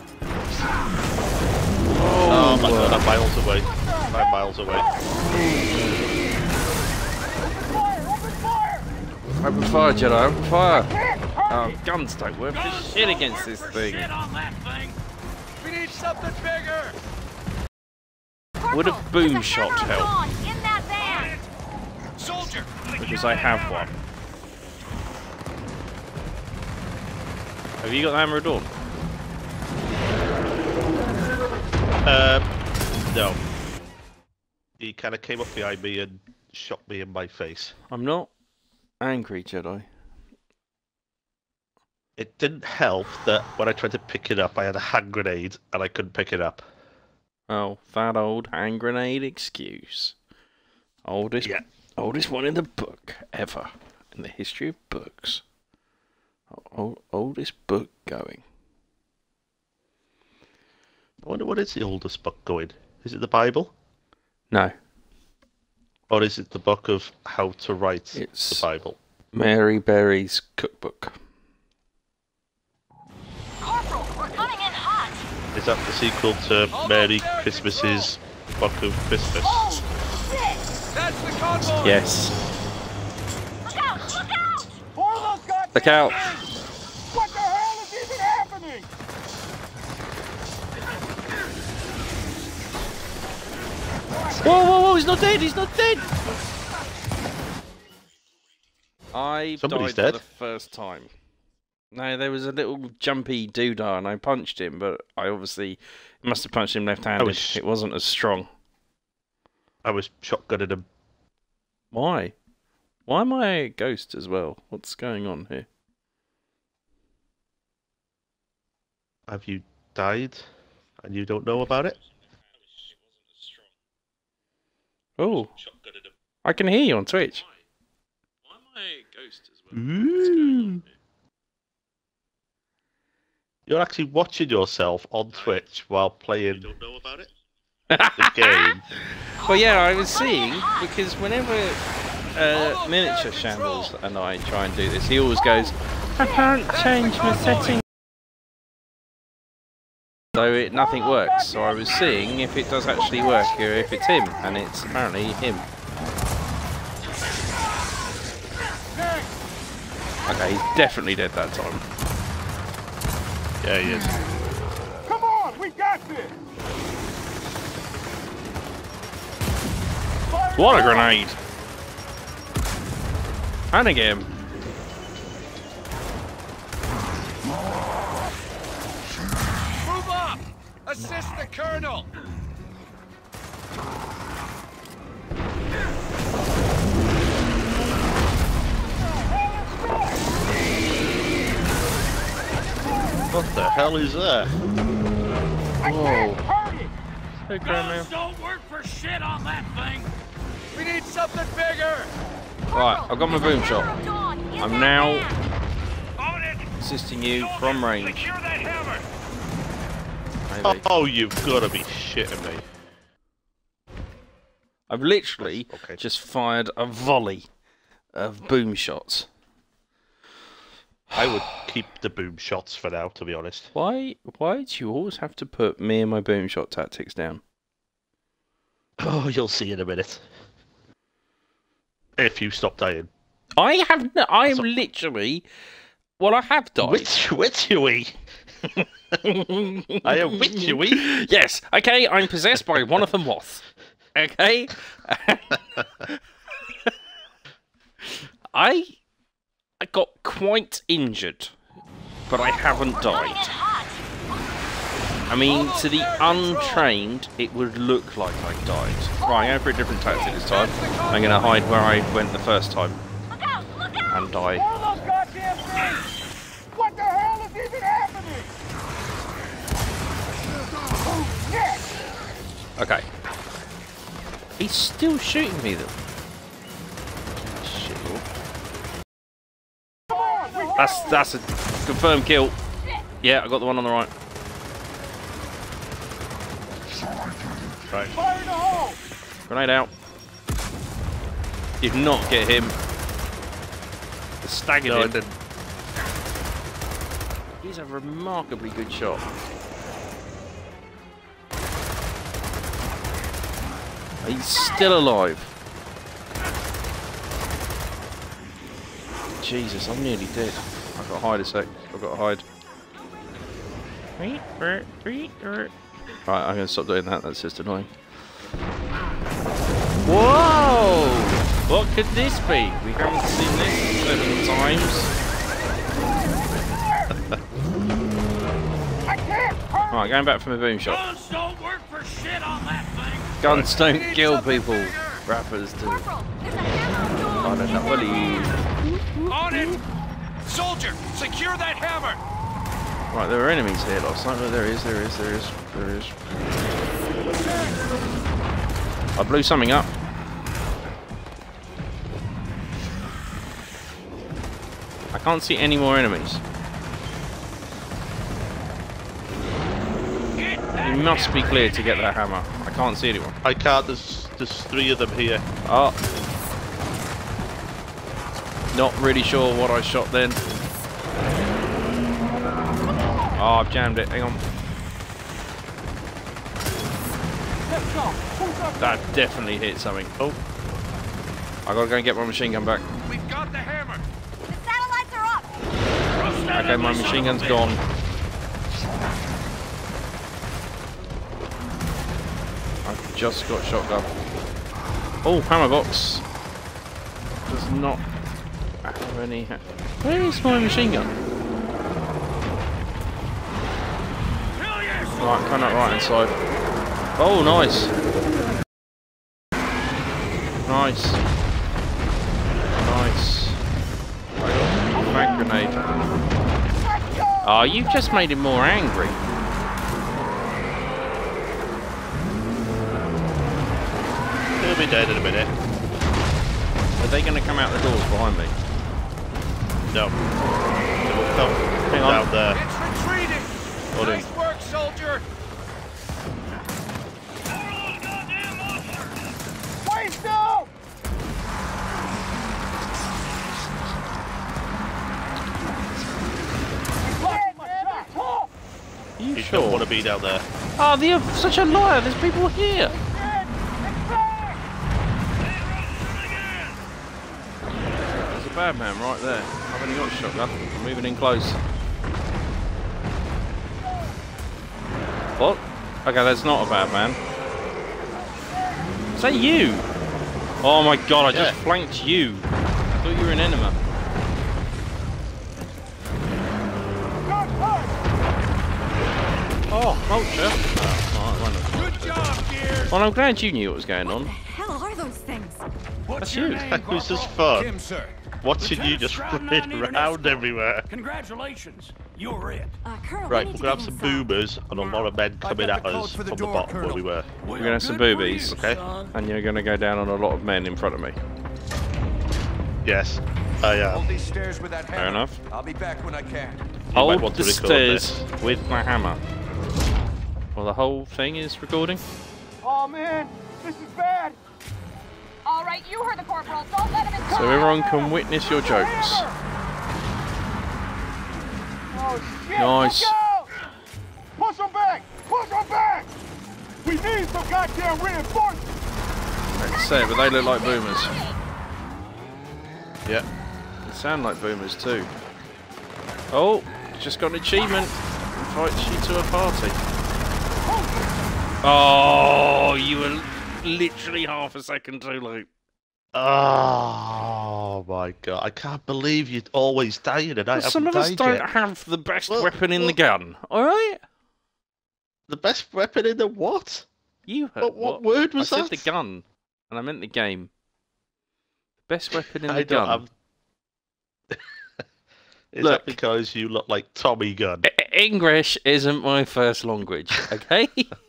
[SPEAKER 2] Oh my god, I'm miles away. I'm miles away.
[SPEAKER 7] Fire, open fire.
[SPEAKER 1] Open fire, Jedi, open fire.
[SPEAKER 7] Hit,
[SPEAKER 1] Oh,
[SPEAKER 7] hurry.
[SPEAKER 1] guns don't work for
[SPEAKER 4] Guns
[SPEAKER 1] shit
[SPEAKER 4] don't
[SPEAKER 1] against
[SPEAKER 4] work
[SPEAKER 1] this
[SPEAKER 4] for
[SPEAKER 1] thing.
[SPEAKER 4] Shit on that thing. We need something bigger.
[SPEAKER 1] Would a boom shot help?
[SPEAKER 8] In that van.
[SPEAKER 4] Soldier.
[SPEAKER 1] Because I have one. Have you got the Hammer of Dawn?
[SPEAKER 2] Um, no. He kind of came up behind me and shot me in my face.
[SPEAKER 1] I'm not angry, Jedi.
[SPEAKER 2] It didn't help that when I tried to pick it up, I had a hand grenade and I couldn't pick it up.
[SPEAKER 1] Oh, that old hand grenade excuse. Oldest,
[SPEAKER 2] Yeah.
[SPEAKER 1] oldest one in the book ever in the history of books. O- oldest book going.
[SPEAKER 2] I wonder what is the oldest book going? Is it the Bible?
[SPEAKER 1] No,
[SPEAKER 2] Or is it the book of how to write
[SPEAKER 1] It's-
[SPEAKER 2] the Bible?
[SPEAKER 1] Mary Berry's cookbook.
[SPEAKER 8] Corporal, we're coming in hot.
[SPEAKER 2] Is that the sequel to Merry Christmas's Book of Christmas?
[SPEAKER 4] That's the convoy.
[SPEAKER 1] Yes.
[SPEAKER 8] Look out! Look out!
[SPEAKER 7] All those goddamn
[SPEAKER 1] Look out.
[SPEAKER 7] things. What the hell is even happening?
[SPEAKER 1] Whoa, whoa, whoa! He's not dead. He's not dead. I
[SPEAKER 2] Somebody's
[SPEAKER 1] died for
[SPEAKER 2] dead.
[SPEAKER 1] the first time. No, there was a little jumpy doodah, and I punched him, but I obviously must have punched him left-handed.
[SPEAKER 2] was-
[SPEAKER 1] It wasn't as strong.
[SPEAKER 2] I was shotgunning him.
[SPEAKER 1] Why? Why am I a ghost as well? What's going on here?
[SPEAKER 2] Have you died? And you don't know about it?
[SPEAKER 1] Oh, I can hear you on Twitch.
[SPEAKER 9] Why am I a ghost as well?
[SPEAKER 2] Ooh. You're actually watching yourself on Twitch while playing
[SPEAKER 9] You don't know about it?
[SPEAKER 2] the game.
[SPEAKER 1] Well, yeah, I was seeing, because whenever uh, Miniature Shambles and I try and do this, he always goes, I can't change my settings. So it, nothing works. So I was seeing if it does actually work or if it's him, and it's apparently him. Okay, he's definitely dead that time.
[SPEAKER 2] Yeah, he is.
[SPEAKER 7] Come on, we got this.
[SPEAKER 1] What a grenade! And again.
[SPEAKER 4] Move up! Assist the colonel!
[SPEAKER 2] What the hell is that?
[SPEAKER 1] Whoa. Hey, Grandma.
[SPEAKER 6] Guns don't work for shit on that thing.
[SPEAKER 4] We need something bigger!
[SPEAKER 1] Right, I've got my boom shot. I'm now
[SPEAKER 6] On it!
[SPEAKER 1] assisting you from range.
[SPEAKER 6] Secure that hammer!
[SPEAKER 1] Maybe.
[SPEAKER 2] Oh, you've got to be shitting me.
[SPEAKER 1] I've literally
[SPEAKER 2] Okay.
[SPEAKER 1] just fired a volley of boom shots.
[SPEAKER 2] I would keep the boom shots for now, to be honest.
[SPEAKER 1] Why? Why do you always have to put me and my boom shot tactics down?
[SPEAKER 2] Oh, you'll see in a minute. If you stop dying.
[SPEAKER 1] I have. No, I am
[SPEAKER 2] So-
[SPEAKER 1] literally. Well, I have died.
[SPEAKER 2] Which, which are we? I am with you, we.
[SPEAKER 1] Yes. Okay. I'm possessed by one of the moths. Okay. I. I got quite injured, but I haven't died. I mean, to the untrained, it would look like I died. Right, I'm going for a different tactic this time. I'm going to hide where I went the first time and die.
[SPEAKER 7] All those goddamn things! What the hell is even happening? Oh, shit!
[SPEAKER 1] Okay. He's still shooting me, though. Shit.
[SPEAKER 7] Come on, we
[SPEAKER 1] That's that's a confirmed kill. Yeah, I got the one on the right. Right.
[SPEAKER 7] fire in the hole!
[SPEAKER 1] Grenade out. Did not get him. I staggered
[SPEAKER 2] No, I
[SPEAKER 1] him.
[SPEAKER 2] didn't.
[SPEAKER 1] He's a remarkably good shot. He's still alive. Jesus, I'm nearly dead. I've got to hide a sec. I've got to hide. Right, I'm going to stop doing that. That's just annoying. Whoa! What could this be? We haven't seen this seven times.
[SPEAKER 7] I can't hurt!
[SPEAKER 1] Right, going back for my boom shot.
[SPEAKER 6] Guns don't work for shit on that thing.
[SPEAKER 1] Guns don't kill people. Rappers do. I don't know what he is.
[SPEAKER 4] On it! Soldier, secure that hammer!
[SPEAKER 1] Right, there were enemies here last night. There is, there is, there is, there is. I blew something up. I can't see any more enemies. You must be clear to get that hammer. I can't see anyone.
[SPEAKER 2] I can't. There's, there's three of them here.
[SPEAKER 1] Oh. Not really sure what I shot then. Oh, I've jammed it. Hang on.
[SPEAKER 7] Let's go! Who's up?
[SPEAKER 1] That definitely hit something. Oh. I gotta go and get my machine gun back.
[SPEAKER 4] We've got the hammer!
[SPEAKER 8] The satellites are up.
[SPEAKER 1] Okay, my machine gun's gone. I've just got shotgun. Oh, hammer box. Does not have any. Ha Where is my machine gun? Right, coming up right inside. Oh, nice. Nice. Nice. I got a frag grenade. Oh, you've just made him more angry.
[SPEAKER 2] be dead in a minute.
[SPEAKER 1] Are they going to come out the doors behind me?
[SPEAKER 2] No. They will come
[SPEAKER 1] Hang on.
[SPEAKER 2] down there.
[SPEAKER 4] It's retreating!
[SPEAKER 1] Hold
[SPEAKER 4] nice
[SPEAKER 1] in.
[SPEAKER 4] work, soldier!
[SPEAKER 7] Wait still! Quiet, man, they're tough!
[SPEAKER 1] Are you
[SPEAKER 2] You
[SPEAKER 1] sure?
[SPEAKER 2] don't want to be down there.
[SPEAKER 1] Oh, you're such a liar. There's people here.
[SPEAKER 7] Dead! It's back!
[SPEAKER 1] There's a bad man right there. I've only got a shotgun. I'm moving in close. What? Okay, that's not a bad man. Is that you? Oh my god, I just
[SPEAKER 2] Yeah.
[SPEAKER 1] flanked you. I thought you were an enema. Oh, vulture. Oh, alright,
[SPEAKER 4] Good job, dear!
[SPEAKER 1] well, I'm glad you knew what was going
[SPEAKER 8] What
[SPEAKER 1] on.
[SPEAKER 8] the hell are those things?
[SPEAKER 4] What's
[SPEAKER 1] That's
[SPEAKER 4] your
[SPEAKER 1] you.
[SPEAKER 4] name,
[SPEAKER 2] That was just
[SPEAKER 4] Corporal?
[SPEAKER 2] fun.
[SPEAKER 4] Kim, sir.
[SPEAKER 2] Watching you
[SPEAKER 4] Lieutenant
[SPEAKER 2] just
[SPEAKER 4] Stroud and I
[SPEAKER 2] running
[SPEAKER 4] need an
[SPEAKER 2] around
[SPEAKER 4] escort.
[SPEAKER 2] everywhere.
[SPEAKER 4] Congratulations, you're it.
[SPEAKER 8] Uh, Colonel,
[SPEAKER 2] Right,
[SPEAKER 8] we
[SPEAKER 2] we're
[SPEAKER 8] need
[SPEAKER 2] gonna
[SPEAKER 8] to
[SPEAKER 2] have
[SPEAKER 8] get
[SPEAKER 2] some
[SPEAKER 8] inside.
[SPEAKER 2] boomers and a lot of men coming
[SPEAKER 7] got
[SPEAKER 2] at
[SPEAKER 7] the code
[SPEAKER 2] us
[SPEAKER 7] for the
[SPEAKER 2] from the
[SPEAKER 7] door,
[SPEAKER 2] bottom where
[SPEAKER 7] Colonel.
[SPEAKER 2] we were.
[SPEAKER 1] We're gonna have some
[SPEAKER 4] good for
[SPEAKER 1] boobies.
[SPEAKER 4] you,
[SPEAKER 2] Okay.
[SPEAKER 4] son.
[SPEAKER 1] And you're going to go down on a lot of men in front of me.
[SPEAKER 2] Yes, I am.
[SPEAKER 7] Hold these stairs with that hammer.
[SPEAKER 1] Fair enough.
[SPEAKER 7] I'll be back when I can.
[SPEAKER 2] might
[SPEAKER 1] Hold
[SPEAKER 2] want
[SPEAKER 1] the
[SPEAKER 2] to record
[SPEAKER 1] stairs
[SPEAKER 2] this.
[SPEAKER 1] with my hammer. Well, the whole thing is recording.
[SPEAKER 7] Oh man, this is bad.
[SPEAKER 8] All right, you heard the corporal. Don't let him inside.
[SPEAKER 1] So everyone can witness your jokes.
[SPEAKER 7] Oh shit!
[SPEAKER 1] Nice.
[SPEAKER 7] Look out! Push them back! Push them back! We need some goddamn reinforcements!
[SPEAKER 1] Let's say it, but they look like boomers.
[SPEAKER 2] Yeah.
[SPEAKER 1] They sound like boomers too. Oh, just got an achievement. Invites you to a party. Oh, you were literally half a second too late.
[SPEAKER 2] Oh my god, I can't believe you're always dying and I
[SPEAKER 1] Well,
[SPEAKER 2] haven't
[SPEAKER 1] some of us
[SPEAKER 2] died
[SPEAKER 1] don't
[SPEAKER 2] yet.
[SPEAKER 1] have the best
[SPEAKER 2] Well,
[SPEAKER 1] weapon in the
[SPEAKER 2] well-
[SPEAKER 1] gun, alright?
[SPEAKER 2] The best weapon in the what?
[SPEAKER 1] You heard
[SPEAKER 2] What, what word was
[SPEAKER 1] I
[SPEAKER 2] that?
[SPEAKER 1] said the gun, and I meant the game. Best weapon in
[SPEAKER 2] I
[SPEAKER 1] the
[SPEAKER 2] don't
[SPEAKER 1] gun.
[SPEAKER 2] have... Is
[SPEAKER 1] Look.
[SPEAKER 2] that because you look like Tommy Gun?
[SPEAKER 1] E- English isn't my first language, okay?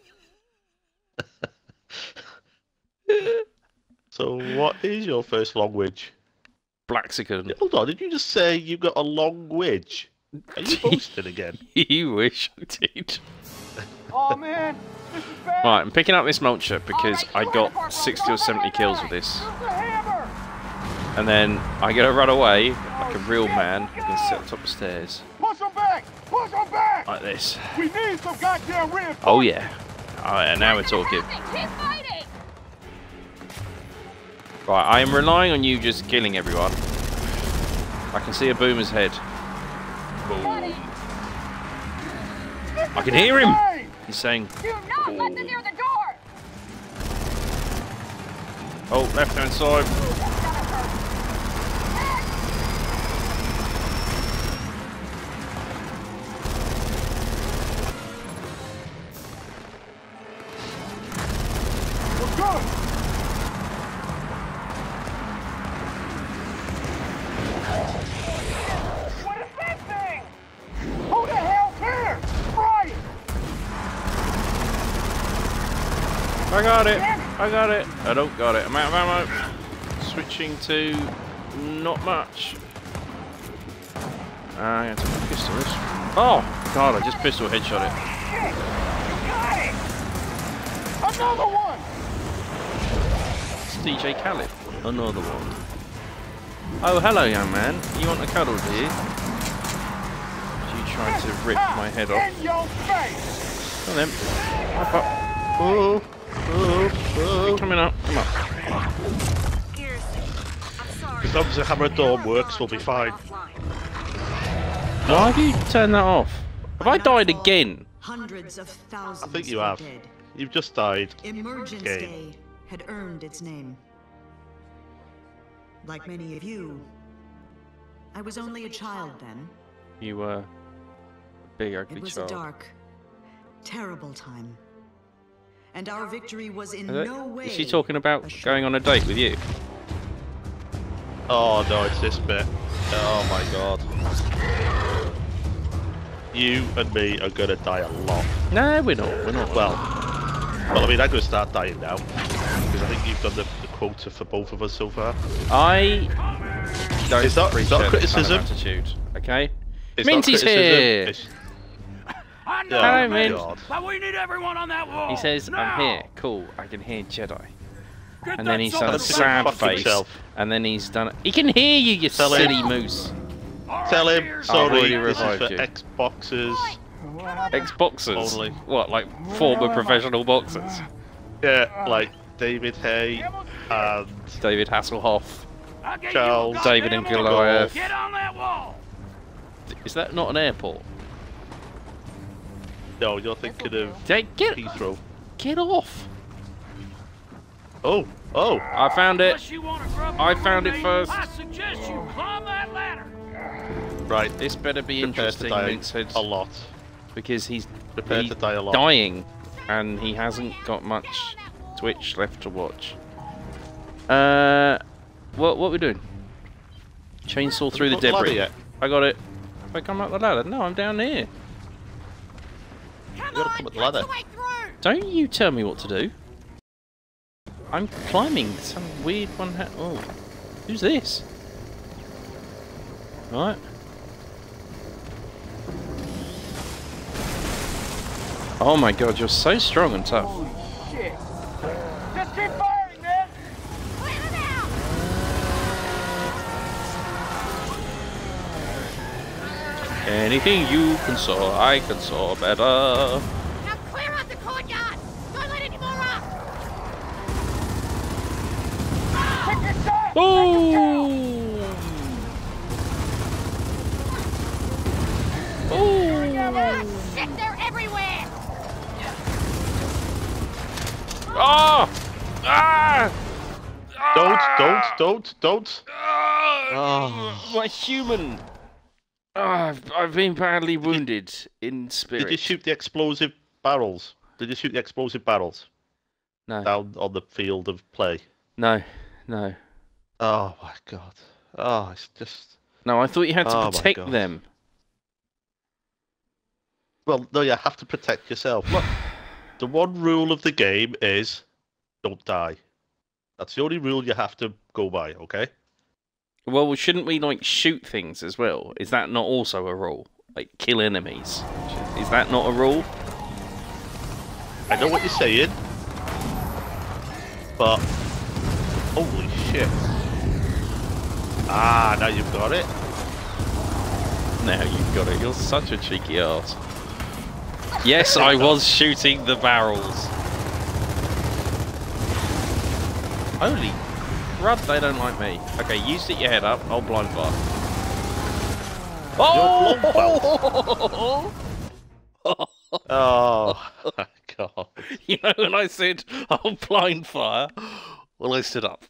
[SPEAKER 2] So what is your first language?
[SPEAKER 1] Blaxican.
[SPEAKER 2] Hold on, did you just say you got a long wedge? Are you boasting again?
[SPEAKER 1] You wish I did.
[SPEAKER 7] Oh man, this is bad!
[SPEAKER 1] Right, I'm picking up this mulcher because
[SPEAKER 8] All right,
[SPEAKER 1] I
[SPEAKER 8] you heard the
[SPEAKER 1] got
[SPEAKER 8] corporal.
[SPEAKER 1] sixty
[SPEAKER 8] Drop
[SPEAKER 1] or
[SPEAKER 8] the
[SPEAKER 1] seventy
[SPEAKER 8] hammer.
[SPEAKER 1] kills with this.
[SPEAKER 7] Use the hammer!
[SPEAKER 1] And then I gotta run away like a real man and sit on top of stairs.
[SPEAKER 7] Push them back! Push them back!
[SPEAKER 1] Like this.
[SPEAKER 7] We need some goddamn reinforcements!
[SPEAKER 1] Oh yeah. Alright, now we're talking.
[SPEAKER 8] Keep fighting.
[SPEAKER 1] Right, I am relying on you just killing everyone. I can see a boomer's head. Boom. I can hear him! He's saying,
[SPEAKER 8] Do not let them near the door.
[SPEAKER 1] oh, left hand side.
[SPEAKER 7] We're good! What is that thing? Who the hell cares? Brian!
[SPEAKER 1] I got it. I got it. I don't got it. I'm out of ammo. Switching to not much. Uh, I'm going to take my pistol. This. Oh, God, I just pistol headshot it.
[SPEAKER 7] Shit! Got it! Another one!
[SPEAKER 1] It's D J Khaled. Another one. Oh, hello, young man. You want a cuddle, do you? You tried to rip my head off.
[SPEAKER 7] In your face!
[SPEAKER 1] Come on, then. Hop up. Oh, oh, oh. Coming up. Come up.
[SPEAKER 8] Gears. I'm sorry.
[SPEAKER 2] As long as the hammer dome works, we'll be fine.
[SPEAKER 1] Why have you turned that off? Have I died again?
[SPEAKER 3] Hundreds of thousands
[SPEAKER 2] I think you
[SPEAKER 3] were
[SPEAKER 2] have.
[SPEAKER 3] dead.
[SPEAKER 2] You've just died.
[SPEAKER 3] Emergence
[SPEAKER 2] Okay.
[SPEAKER 3] Day had earned its name. Like many of you, I was only a child then.
[SPEAKER 1] You were a big ugly
[SPEAKER 3] It was
[SPEAKER 1] child.
[SPEAKER 3] a dark, terrible time. And our victory was in
[SPEAKER 1] Is it-
[SPEAKER 3] no way.
[SPEAKER 1] Is she talking about
[SPEAKER 3] assured.
[SPEAKER 1] going on a date with you?
[SPEAKER 2] Oh no, it's this bit. Oh my god. You and me are gonna die a lot.
[SPEAKER 1] No, we're not. We're not.
[SPEAKER 2] Well, well, I mean, I'm gonna start dying now because I think you've done the, the quota for both of us so far.
[SPEAKER 1] I don't
[SPEAKER 2] Is that-
[SPEAKER 1] appreciate
[SPEAKER 2] is that
[SPEAKER 1] this
[SPEAKER 2] criticism?
[SPEAKER 1] kind of attitude. Okay.
[SPEAKER 2] It's
[SPEAKER 1] Minty's
[SPEAKER 2] not criticism,
[SPEAKER 1] here.
[SPEAKER 2] it's-
[SPEAKER 4] I know,
[SPEAKER 2] Oh,
[SPEAKER 1] Hello,
[SPEAKER 4] man,
[SPEAKER 1] Mint.
[SPEAKER 2] God.
[SPEAKER 4] but we need everyone on that wall.
[SPEAKER 1] He says,
[SPEAKER 4] now.
[SPEAKER 1] "I'm here. Cool. I can hear Jedi."
[SPEAKER 4] Get
[SPEAKER 1] And
[SPEAKER 4] that
[SPEAKER 1] then he's
[SPEAKER 4] soldier
[SPEAKER 1] done a
[SPEAKER 2] Fuck
[SPEAKER 1] sad
[SPEAKER 2] himself.
[SPEAKER 1] face. And then he's done. A... He can hear you, you
[SPEAKER 2] Tell him.
[SPEAKER 1] silly moose.
[SPEAKER 4] All
[SPEAKER 2] Tell
[SPEAKER 4] right,
[SPEAKER 2] him,
[SPEAKER 4] here's-
[SPEAKER 1] I've already
[SPEAKER 2] sorry, this is
[SPEAKER 1] revived
[SPEAKER 2] for
[SPEAKER 1] you.
[SPEAKER 2] Xboxers.
[SPEAKER 1] Ex-boxers.
[SPEAKER 2] Only.
[SPEAKER 1] What, like former professional boxers?
[SPEAKER 2] Yeah, like David Hay and
[SPEAKER 1] David Hasselhoff.
[SPEAKER 4] I'll get you a
[SPEAKER 2] Charles,
[SPEAKER 4] goddamn
[SPEAKER 1] David and
[SPEAKER 4] order.
[SPEAKER 1] Goliath.
[SPEAKER 4] Get on that wall.
[SPEAKER 1] Is that not an airport?
[SPEAKER 2] no, you're thinking of
[SPEAKER 1] Get get,
[SPEAKER 2] Heathrow.
[SPEAKER 1] get off!
[SPEAKER 2] Oh, oh,
[SPEAKER 1] I found it.
[SPEAKER 4] Unless you want to grub
[SPEAKER 1] I
[SPEAKER 4] your
[SPEAKER 1] found it
[SPEAKER 4] roommate,
[SPEAKER 1] first.
[SPEAKER 4] I suggest you climb that ladder.
[SPEAKER 2] right.
[SPEAKER 1] This better be
[SPEAKER 2] Prepare to
[SPEAKER 1] interesting,
[SPEAKER 2] die
[SPEAKER 1] Mincehead,
[SPEAKER 2] a lot.
[SPEAKER 1] because he's,
[SPEAKER 2] Prepare
[SPEAKER 1] he's
[SPEAKER 2] to die a lot.
[SPEAKER 1] dying, and he hasn't got much Twitch left to watch. Uh, what what we doing? Chainsaw through the
[SPEAKER 2] Got the ladder
[SPEAKER 1] debris.
[SPEAKER 2] yet?
[SPEAKER 1] I got it. If I come up the ladder, no, I'm down here.
[SPEAKER 2] You gotta come up the ladder.
[SPEAKER 1] Don't you tell me what to do. I'm climbing some weird one. Ha oh, who's this? Right. Oh my god, you're so strong and tough.
[SPEAKER 7] Shit. Just keep firing, man.
[SPEAKER 1] Anything you can saw, I can saw better.
[SPEAKER 8] Now clear out the courtyard! Don't let any more up!
[SPEAKER 7] Take your shot.
[SPEAKER 1] Boom!
[SPEAKER 8] Ah,
[SPEAKER 1] Boom!
[SPEAKER 8] shit, they're everywhere!
[SPEAKER 1] Ah! Ah!
[SPEAKER 2] Don't,
[SPEAKER 1] Ah!
[SPEAKER 2] don't, don't, don't.
[SPEAKER 1] Ah! My human. Ah, I've, I've been badly wounded in spirit.
[SPEAKER 2] Did you shoot the explosive barrels? Did you shoot the explosive barrels
[SPEAKER 1] No,
[SPEAKER 2] down on the field of play?
[SPEAKER 1] no, no,
[SPEAKER 2] Oh my god. Oh, it's just.
[SPEAKER 1] no. I thought you had to
[SPEAKER 2] Oh my
[SPEAKER 1] protect
[SPEAKER 2] God.
[SPEAKER 1] them.
[SPEAKER 2] Well, no, you have to protect yourself. Look, the one rule of the game is don't die. That's the only rule you have to go by, okay?
[SPEAKER 1] Well, shouldn't we like shoot things as well? Is that not also a rule? Like kill enemies? Is that not a rule?
[SPEAKER 2] I know what you're saying, but holy shit. Ah, now you've got it.
[SPEAKER 1] Now you've got it. You're such a cheeky ass. Yes, I was shooting the barrels. Holy crud, they don't like me. Okay, you stick your head up, I'll blind fire. Oh!
[SPEAKER 2] Oh my god.
[SPEAKER 1] You know when I said I'll blind fire? Well, I stood up.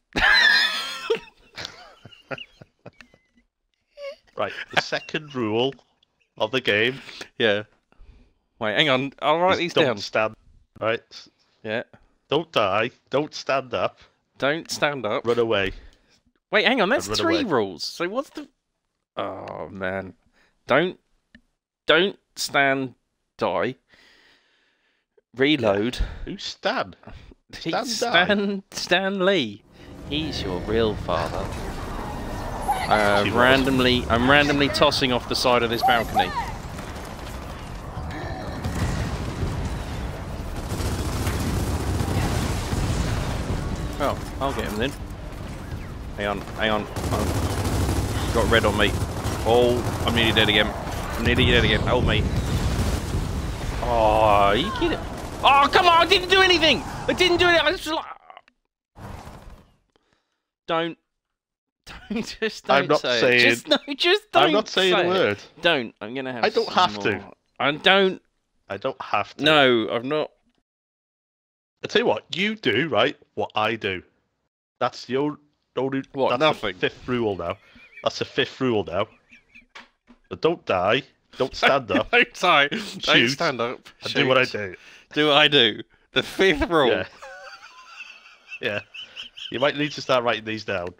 [SPEAKER 2] Right, the second rule of the game.
[SPEAKER 1] Yeah. Wait, hang on. I'll write
[SPEAKER 2] is
[SPEAKER 1] these
[SPEAKER 2] don't
[SPEAKER 1] down.
[SPEAKER 2] stand. Right.
[SPEAKER 1] Yeah.
[SPEAKER 2] Don't die. Don't stand up.
[SPEAKER 1] Don't stand up.
[SPEAKER 2] Run away.
[SPEAKER 1] Wait, hang on. That's
[SPEAKER 2] run
[SPEAKER 1] three
[SPEAKER 2] away.
[SPEAKER 1] rules. So what's the? Oh man. Don't. Don't stand. Die. Reload.
[SPEAKER 2] Who stand?
[SPEAKER 1] Stand.
[SPEAKER 2] Stand, die.
[SPEAKER 1] Stan. Stan Lee. He's your real father. Uh,
[SPEAKER 2] She was.
[SPEAKER 1] randomly, I'm randomly tossing off the side of this balcony. Oh, I'll get him then. Hang on, hang on. Oh. Got red on me. Oh, I'm nearly dead again. I'm nearly dead again. Help me. Oh, are you kidding? Oh, come on! I didn't do anything! I didn't do anything! I just like... Don't. Don't just don't
[SPEAKER 2] I'm not
[SPEAKER 1] say
[SPEAKER 2] saying-
[SPEAKER 1] it. Just, no, just don't
[SPEAKER 2] I'm not saying
[SPEAKER 1] say
[SPEAKER 2] a
[SPEAKER 1] it.
[SPEAKER 2] word.
[SPEAKER 1] Don't. I'm gonna have
[SPEAKER 2] I don't
[SPEAKER 1] some
[SPEAKER 2] have to.
[SPEAKER 1] more. I don't.
[SPEAKER 2] I don't have to.
[SPEAKER 1] No, I'm not.
[SPEAKER 2] I tell you what, you do, right, what I do. That's the only... only
[SPEAKER 1] What,
[SPEAKER 2] that's
[SPEAKER 1] nothing?
[SPEAKER 2] The fifth rule now. That's the fifth rule now. But don't die. Don't stand up.
[SPEAKER 1] Don't die. Don't
[SPEAKER 2] Shoot,
[SPEAKER 1] stand up.
[SPEAKER 2] and do what I
[SPEAKER 1] shoot.
[SPEAKER 2] do.
[SPEAKER 1] Do what I do. The fifth rule.
[SPEAKER 2] Yeah. Yeah. You might need to start writing these down.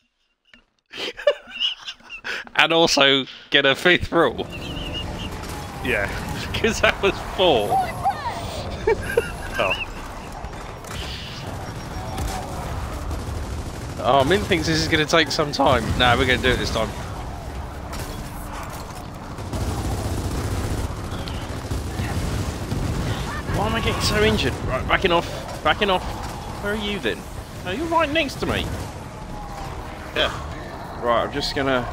[SPEAKER 1] And also get a fifth rule.
[SPEAKER 2] Yeah.
[SPEAKER 1] Because that was four.
[SPEAKER 2] Oh.
[SPEAKER 1] Oh, Mint thinks this is going to take some time. No, we're going to do it this time. Why am I getting so injured? Right, backing off. Backing off. Where are you then? Oh, you're right next to me.
[SPEAKER 2] Yeah.
[SPEAKER 1] Right, I'm just going to...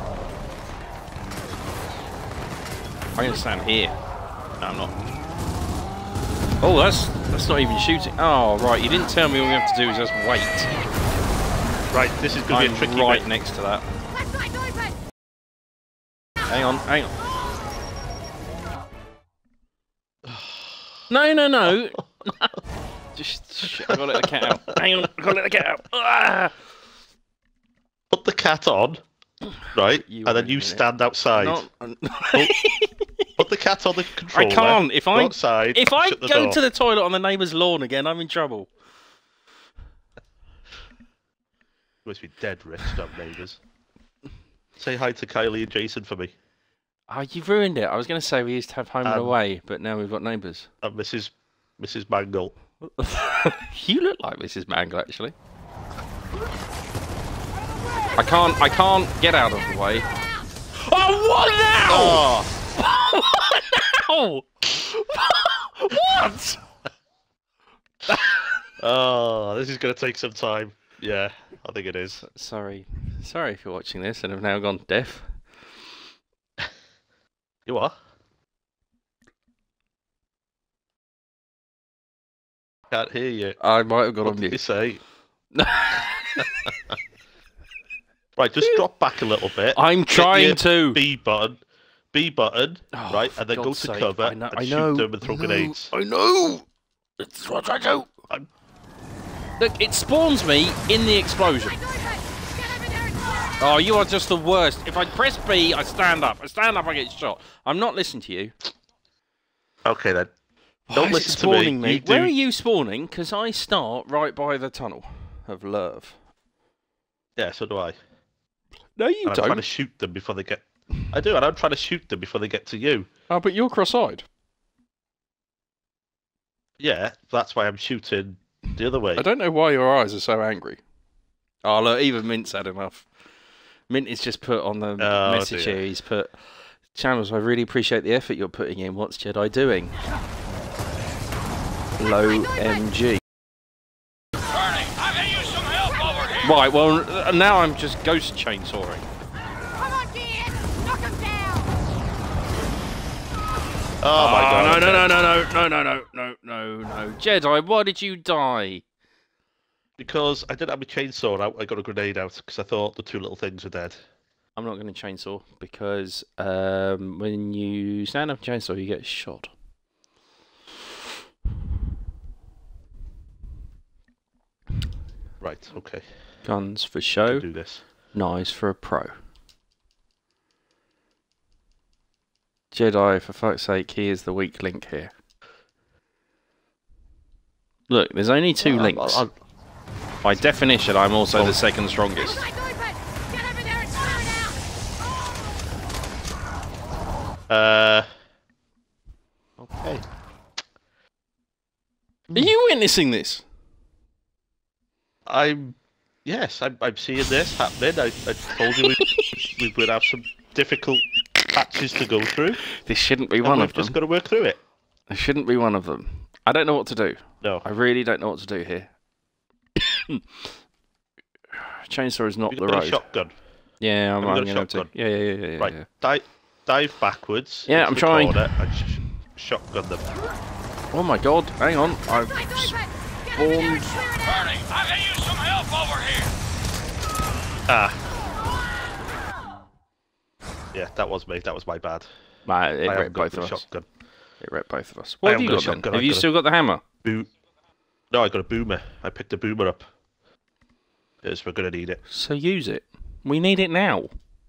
[SPEAKER 1] I'm going to stand here. No, I'm not. Oh, that's that's not even shooting. Oh, right, you didn't tell me all we have to do is just wait.
[SPEAKER 2] Right, this is going to be a tricky
[SPEAKER 1] right
[SPEAKER 2] bit.
[SPEAKER 1] next to that. Hang on, hang on. No, no, no. Just, shit, I've got to let the cat out. Hang on, I've got to let the cat out. Ah!
[SPEAKER 2] Put the cat on, right,
[SPEAKER 1] You
[SPEAKER 2] and then
[SPEAKER 1] wait
[SPEAKER 2] you
[SPEAKER 1] a minute.
[SPEAKER 2] stand outside.
[SPEAKER 1] Not,
[SPEAKER 2] Put, put the cat on the controller.
[SPEAKER 1] I can't. If
[SPEAKER 2] go
[SPEAKER 1] I
[SPEAKER 2] outside,
[SPEAKER 1] if I
[SPEAKER 2] shut the
[SPEAKER 1] go
[SPEAKER 2] door.
[SPEAKER 1] to the toilet on the neighbour's lawn again, I'm in trouble.
[SPEAKER 2] You must be dead rich, dumb neighbours. Say hi to Kylie and Jason for me.
[SPEAKER 1] Oh, you've ruined it. I was going to say we used to have home and
[SPEAKER 2] Um,
[SPEAKER 1] away, but now we've got neighbours.
[SPEAKER 2] And Missus Missus Mangle.
[SPEAKER 1] You look like Missus Mangle, actually. I can't. I can't get out of the way. Oh, what now?
[SPEAKER 2] Oh,
[SPEAKER 1] What? What?
[SPEAKER 2] oh this is going to take some time. Yeah, I think it is.
[SPEAKER 1] Sorry, sorry if you're watching this and have now gone deaf.
[SPEAKER 2] You are? Can't hear you.
[SPEAKER 1] I might have gone
[SPEAKER 2] What
[SPEAKER 1] on
[SPEAKER 2] did you
[SPEAKER 1] mute.
[SPEAKER 2] say? Right, just drop back a little bit.
[SPEAKER 1] I'm
[SPEAKER 2] Hit
[SPEAKER 1] trying
[SPEAKER 2] your
[SPEAKER 1] to.
[SPEAKER 2] B button. B button,
[SPEAKER 1] Oh,
[SPEAKER 2] right,
[SPEAKER 1] for
[SPEAKER 2] and then go
[SPEAKER 1] God's
[SPEAKER 2] to
[SPEAKER 1] sake,
[SPEAKER 2] cover
[SPEAKER 1] I know,
[SPEAKER 2] and
[SPEAKER 1] I
[SPEAKER 2] shoot
[SPEAKER 1] know,
[SPEAKER 2] them and throw
[SPEAKER 1] I know,
[SPEAKER 2] grenades.
[SPEAKER 1] I know. That's what I do.
[SPEAKER 2] I'm...
[SPEAKER 1] Look, it spawns me in the explosion. Oh, you are just the worst. If I press B, I stand up. I stand up, I get shot. I'm not listening to you.
[SPEAKER 2] Okay then.
[SPEAKER 1] Why
[SPEAKER 2] Don't
[SPEAKER 1] is
[SPEAKER 2] listen
[SPEAKER 1] it
[SPEAKER 2] to me.
[SPEAKER 1] spawning me?
[SPEAKER 2] You do-
[SPEAKER 1] Where are you spawning? Because I start right by the tunnel of love.
[SPEAKER 2] Yeah, so do I.
[SPEAKER 1] No, you
[SPEAKER 2] And I'm trying to
[SPEAKER 1] don't.
[SPEAKER 2] shoot them before they get. I do, and I'm trying to shoot them before they get to you.
[SPEAKER 1] Oh, but you're cross-eyed.
[SPEAKER 2] Yeah, that's why I'm shooting the other way.
[SPEAKER 1] I don't know why your eyes are so angry. Oh, look, even Mint's had enough. Mint is just put on the
[SPEAKER 2] Oh,
[SPEAKER 1] message
[SPEAKER 2] dear.
[SPEAKER 1] here. He's put, Channels, I really appreciate the effort you're putting in. What's Jedi doing? Low M G.
[SPEAKER 6] Bernie, I can use some help over here.
[SPEAKER 1] Right, well, uh, now I'm just ghost chainsawing.
[SPEAKER 8] Come on, kids! Knock him down!
[SPEAKER 2] Oh my god.
[SPEAKER 1] No, no, no, no, no, no, no, no, no, no. Jedi, why did you die?
[SPEAKER 2] Because I didn't have my chainsaw out, I got a grenade out because I thought the two little things were dead.
[SPEAKER 1] I'm not going to chainsaw because um, when you stand up and chainsaw, you get shot.
[SPEAKER 2] Right, okay.
[SPEAKER 1] Guns for
[SPEAKER 2] I'll
[SPEAKER 1] show,
[SPEAKER 2] do this.
[SPEAKER 1] knives for a pro. Jedi, for fuck's sake, he is the weak link here. Look, there's only two
[SPEAKER 2] Well,
[SPEAKER 1] links.
[SPEAKER 2] I'll- I'll-
[SPEAKER 1] By definition, I'm also
[SPEAKER 2] Oh.
[SPEAKER 1] the second strongest.
[SPEAKER 8] Get over there and clear it out!
[SPEAKER 2] Uh. Okay.
[SPEAKER 1] Are you witnessing this?
[SPEAKER 2] I'm. Yes, I'm, I'm seeing this happening. I, I told you we, we would have some difficult patches to go through.
[SPEAKER 1] This shouldn't be
[SPEAKER 2] And
[SPEAKER 1] one
[SPEAKER 2] we've
[SPEAKER 1] of them.
[SPEAKER 2] just got to work through it.
[SPEAKER 1] This shouldn't be one of them. I don't know what to do.
[SPEAKER 2] No.
[SPEAKER 1] I really don't know what to do here. Chainsaw is not
[SPEAKER 2] You've
[SPEAKER 1] the
[SPEAKER 2] got a
[SPEAKER 1] road.
[SPEAKER 2] shotgun.
[SPEAKER 1] Yeah, I'm,
[SPEAKER 2] Have you
[SPEAKER 1] I'm
[SPEAKER 2] got a
[SPEAKER 1] going to.
[SPEAKER 2] shotgun?
[SPEAKER 1] Yeah, yeah, yeah, yeah.
[SPEAKER 2] Right.
[SPEAKER 1] yeah.
[SPEAKER 2] Dive, dive backwards.
[SPEAKER 1] Yeah,
[SPEAKER 2] into
[SPEAKER 1] I'm
[SPEAKER 2] the
[SPEAKER 1] trying.
[SPEAKER 2] corner and sh shotgun them.
[SPEAKER 1] Oh my god, hang on. I've
[SPEAKER 8] Get over
[SPEAKER 1] spawned.
[SPEAKER 8] there and clear it out!
[SPEAKER 6] Bernie, I can use some help over here.
[SPEAKER 2] Ah. Yeah, that was me. That was my bad.
[SPEAKER 1] Nah, it
[SPEAKER 2] I haven't
[SPEAKER 1] wrecked
[SPEAKER 2] got
[SPEAKER 1] both
[SPEAKER 2] the
[SPEAKER 1] of us.
[SPEAKER 2] shotgun.
[SPEAKER 1] It wrecked both of us. What have
[SPEAKER 2] haven't
[SPEAKER 1] you
[SPEAKER 2] got a
[SPEAKER 1] got then?
[SPEAKER 2] shotgun,
[SPEAKER 1] Have
[SPEAKER 2] I've
[SPEAKER 1] you
[SPEAKER 2] got a-
[SPEAKER 1] still got the hammer?
[SPEAKER 2] Boo. No, I got a boomer. I picked the boomer up. Yes, we're gonna need it.
[SPEAKER 1] So use it. We need it now.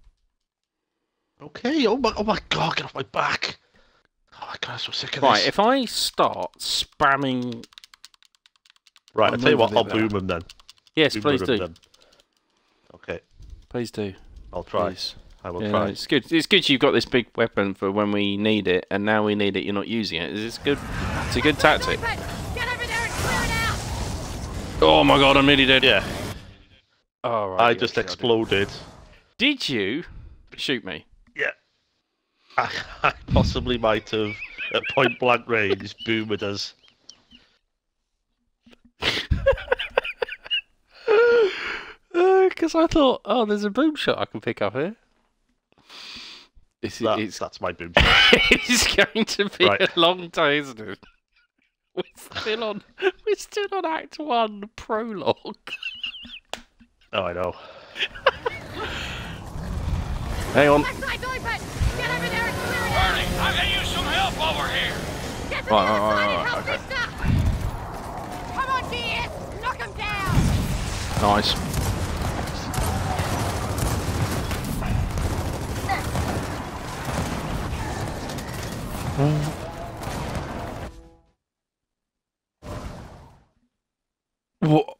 [SPEAKER 2] Okay. Oh my. Oh my god! Get off my back. Oh my god! I'm so sick of
[SPEAKER 1] Right,
[SPEAKER 2] this.
[SPEAKER 1] if I start spamming...
[SPEAKER 2] Right.
[SPEAKER 1] I'll
[SPEAKER 2] I'll tell you
[SPEAKER 1] move
[SPEAKER 2] what.
[SPEAKER 1] a
[SPEAKER 2] I'll
[SPEAKER 1] bit
[SPEAKER 2] boom
[SPEAKER 1] better.
[SPEAKER 2] them then.
[SPEAKER 1] Yes,
[SPEAKER 2] Boom
[SPEAKER 1] please
[SPEAKER 2] them
[SPEAKER 1] do.
[SPEAKER 2] then. Okay.
[SPEAKER 1] Please do.
[SPEAKER 2] I'll try.
[SPEAKER 1] Please.
[SPEAKER 2] I will
[SPEAKER 1] Yeah,
[SPEAKER 2] try.
[SPEAKER 1] no, it's good. It's good you've got this big weapon for when we need it, and now we need it, you're not using it. It's good. It's a good tactic.
[SPEAKER 8] Get over there and clear it out!
[SPEAKER 1] Oh my god, I'm nearly dead.
[SPEAKER 2] Yeah.
[SPEAKER 1] Oh, right.
[SPEAKER 2] I
[SPEAKER 1] yeah,
[SPEAKER 2] just
[SPEAKER 1] sure
[SPEAKER 2] exploded.
[SPEAKER 1] Did. did you shoot me?
[SPEAKER 2] Yeah. I, I possibly might have, at point blank range, boomed us.
[SPEAKER 1] Because uh, I thought, oh, there's a boom shot I can pick up here. It's,
[SPEAKER 2] That,
[SPEAKER 1] it's,
[SPEAKER 2] that's my boom shot.
[SPEAKER 1] it's going to be
[SPEAKER 2] Right.
[SPEAKER 1] a long day, isn't it? We're still on. We're still on Act One prologue.
[SPEAKER 2] Oh, I know.
[SPEAKER 1] Hang on.
[SPEAKER 8] Left side's open! Get over there and clear it out!
[SPEAKER 6] Bernie, I can use some help over here.
[SPEAKER 8] Get to the
[SPEAKER 1] Right,
[SPEAKER 8] other
[SPEAKER 1] right,
[SPEAKER 8] side
[SPEAKER 1] right,
[SPEAKER 8] and help
[SPEAKER 1] okay.
[SPEAKER 8] this stuff! Come on, D S! Knock him down!
[SPEAKER 1] Nice. What?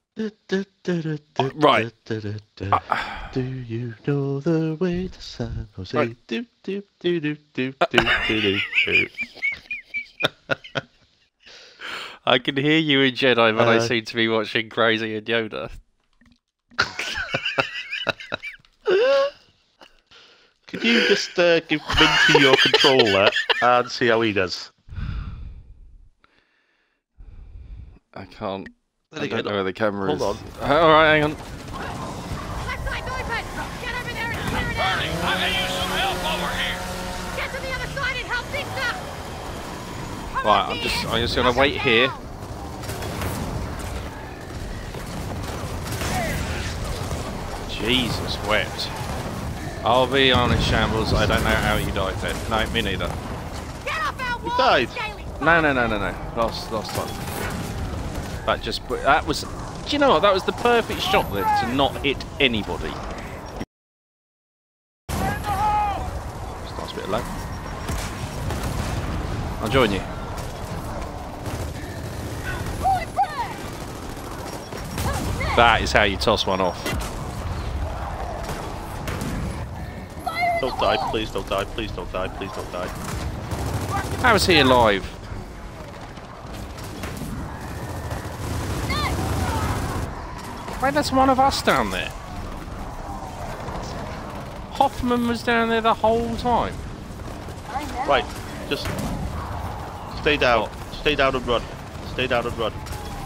[SPEAKER 1] Right.
[SPEAKER 2] Do you know the way to San Jose?
[SPEAKER 1] Right.
[SPEAKER 2] Do, do, do, do, do, do, do, do, do.
[SPEAKER 1] I can hear you in Jedi, but I
[SPEAKER 2] Uh,
[SPEAKER 1] seem to be watching Crazy and Yoda.
[SPEAKER 2] Could you just uh, give Minty your controller and see how he does?
[SPEAKER 1] I can't.
[SPEAKER 2] There
[SPEAKER 1] I
[SPEAKER 2] you go.
[SPEAKER 1] don't know where the camera
[SPEAKER 2] Hold
[SPEAKER 1] is.
[SPEAKER 2] on.
[SPEAKER 1] All right, hang on.
[SPEAKER 8] Left side's open! Get over there and clear it
[SPEAKER 6] Bernie,
[SPEAKER 8] out!
[SPEAKER 6] I can use some help over here.
[SPEAKER 8] Get to the other side and help this stuff! Come
[SPEAKER 1] Right,
[SPEAKER 8] on,
[SPEAKER 1] I'm
[SPEAKER 8] D
[SPEAKER 1] just,
[SPEAKER 8] S!
[SPEAKER 1] I'm just gonna
[SPEAKER 8] Knock him
[SPEAKER 1] wait here.
[SPEAKER 8] down!
[SPEAKER 1] Jesus wept. I'll be honest, Shambles. I don't know how you died then. No, me neither.
[SPEAKER 8] Get off our wall,
[SPEAKER 2] died.
[SPEAKER 8] Scaly
[SPEAKER 1] No, no, no, no, no. Last, last time. That just, that was. Do you know what? That was the perfect shot then to not hit anybody. Just a nice bit of luck. I'll join you. That is how you toss one off.
[SPEAKER 2] Don't die, please don't die, please don't die, please don't die.
[SPEAKER 1] How is he alive? Wait, there's one of us down there. Hoffman was down there the whole time.
[SPEAKER 2] Right, just stay down, stay down and run, stay down and run.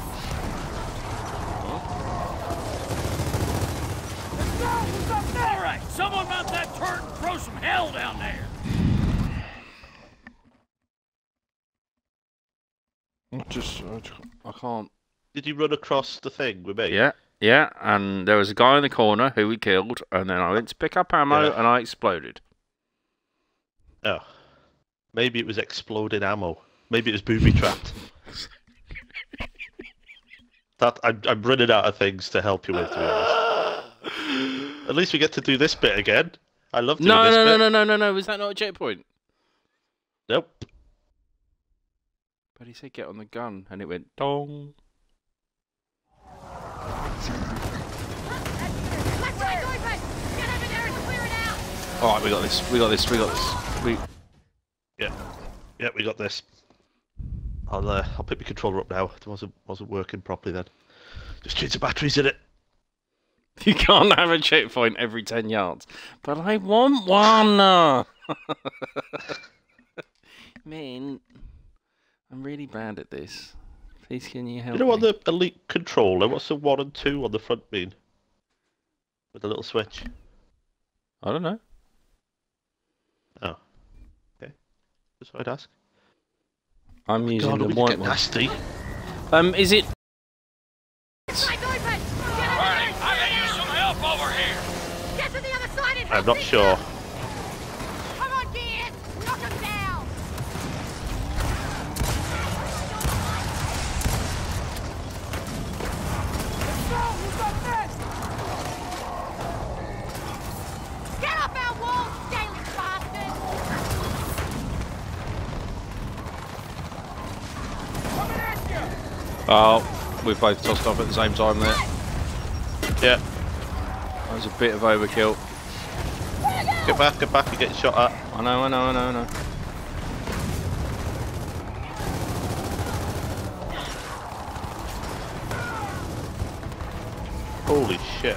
[SPEAKER 4] All right, someone mount that turret and throw some hell down there.
[SPEAKER 1] Just, I can't.
[SPEAKER 2] Did you run across the thing with me?
[SPEAKER 1] Yeah, yeah, and there was a guy in the corner who we killed, and then I went to pick up ammo,
[SPEAKER 2] Yeah.
[SPEAKER 1] and I exploded.
[SPEAKER 2] Oh. Maybe it was exploding ammo. Maybe it was booby trapped. That I'm, I'm running out of things to help you with, to be honest. At least we get to do this bit again. I love doing
[SPEAKER 1] No,
[SPEAKER 2] this
[SPEAKER 1] no,
[SPEAKER 2] bit.
[SPEAKER 1] no, no, no, no, no. Was that not a checkpoint?
[SPEAKER 2] Nope.
[SPEAKER 1] But he said get on the gun, and it went dong.
[SPEAKER 8] Left side's open! Get over there and clear it out!
[SPEAKER 1] All right, we got this. We got this. We got this. We.
[SPEAKER 2] Yeah. Yeah, we got this. I'll uh, I'll pick my controller up now. It wasn't wasn't working properly then. Just change the batteries in it.
[SPEAKER 1] You can't have a checkpoint every ten yards. But I want one. uh. Man, I'm really bad at this. Please, can you help
[SPEAKER 2] You know, on
[SPEAKER 1] me?
[SPEAKER 2] the Elite controller, what's the one and two on the front mean? With the little switch.
[SPEAKER 1] I don't know.
[SPEAKER 2] Oh. Okay. Just thought I'd ask.
[SPEAKER 1] I'm using
[SPEAKER 2] God,
[SPEAKER 1] the
[SPEAKER 2] we
[SPEAKER 1] white
[SPEAKER 2] get
[SPEAKER 1] one.
[SPEAKER 2] nasty.
[SPEAKER 1] Um, is it?
[SPEAKER 8] Left side's open! Get over there
[SPEAKER 6] Bernie,
[SPEAKER 8] and
[SPEAKER 6] I
[SPEAKER 8] clear
[SPEAKER 6] can
[SPEAKER 8] it
[SPEAKER 6] use
[SPEAKER 8] out!
[SPEAKER 6] some help over here.
[SPEAKER 8] Get to the other side and help
[SPEAKER 2] I'm not
[SPEAKER 8] this
[SPEAKER 2] sure.
[SPEAKER 8] stuff! Come on, D S! Knock him down! Get off our wall, scaly bastard!
[SPEAKER 4] Coming at you.
[SPEAKER 1] Oh, we both tossed off at the same time there.
[SPEAKER 2] Yeah.
[SPEAKER 1] That was a bit of overkill.
[SPEAKER 2] Get back, get back, you're getting shot at.
[SPEAKER 1] I know, I know, I know, I know.
[SPEAKER 2] Holy shit.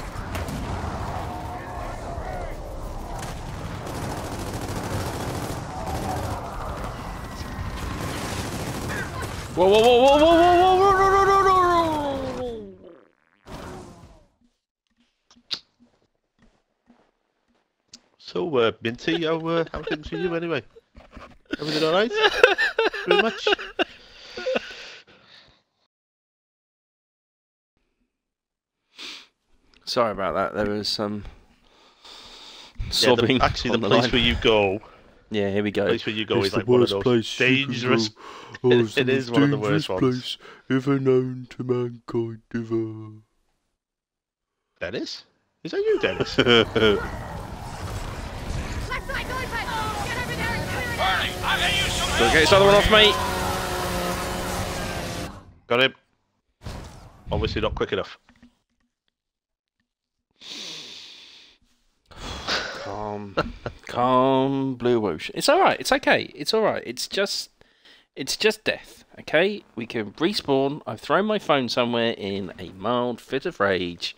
[SPEAKER 1] Whoa, whoa, whoa, whoa, whoa, whoa, whoa, whoa, whoa, whoa, whoa.
[SPEAKER 2] So, uh, Minty, how, uh, how things for you anyway? Everything alright? Pretty much?
[SPEAKER 1] Sorry about that. There was some
[SPEAKER 2] Yeah,
[SPEAKER 1] sobbing
[SPEAKER 2] the, actually,
[SPEAKER 1] on
[SPEAKER 2] the
[SPEAKER 1] the
[SPEAKER 2] place
[SPEAKER 1] line.
[SPEAKER 2] where you go,
[SPEAKER 1] Yeah, here we go.
[SPEAKER 2] the place where you go
[SPEAKER 5] It's
[SPEAKER 2] is
[SPEAKER 5] the
[SPEAKER 2] like one of
[SPEAKER 5] worst
[SPEAKER 2] those
[SPEAKER 5] place you can
[SPEAKER 2] dangerous.
[SPEAKER 5] go. Oh,
[SPEAKER 2] It-
[SPEAKER 5] it's the
[SPEAKER 2] it is
[SPEAKER 5] most
[SPEAKER 2] one of the worst
[SPEAKER 5] dangerous
[SPEAKER 2] ones.
[SPEAKER 5] place ever known to mankind ever.
[SPEAKER 2] Dennis? Is that you, Dennis?
[SPEAKER 8] Left side noise head! Get over there and clear it out!
[SPEAKER 6] Bernie, I can use some
[SPEAKER 1] Don't
[SPEAKER 6] help
[SPEAKER 1] get this other one off me.
[SPEAKER 2] Got him. Obviously not quick enough.
[SPEAKER 1] Calm, calm, blue ocean. It's all right. It's okay. It's all right. It's just, it's just death. Okay, we can respawn. I've thrown my phone somewhere in a mild fit of rage.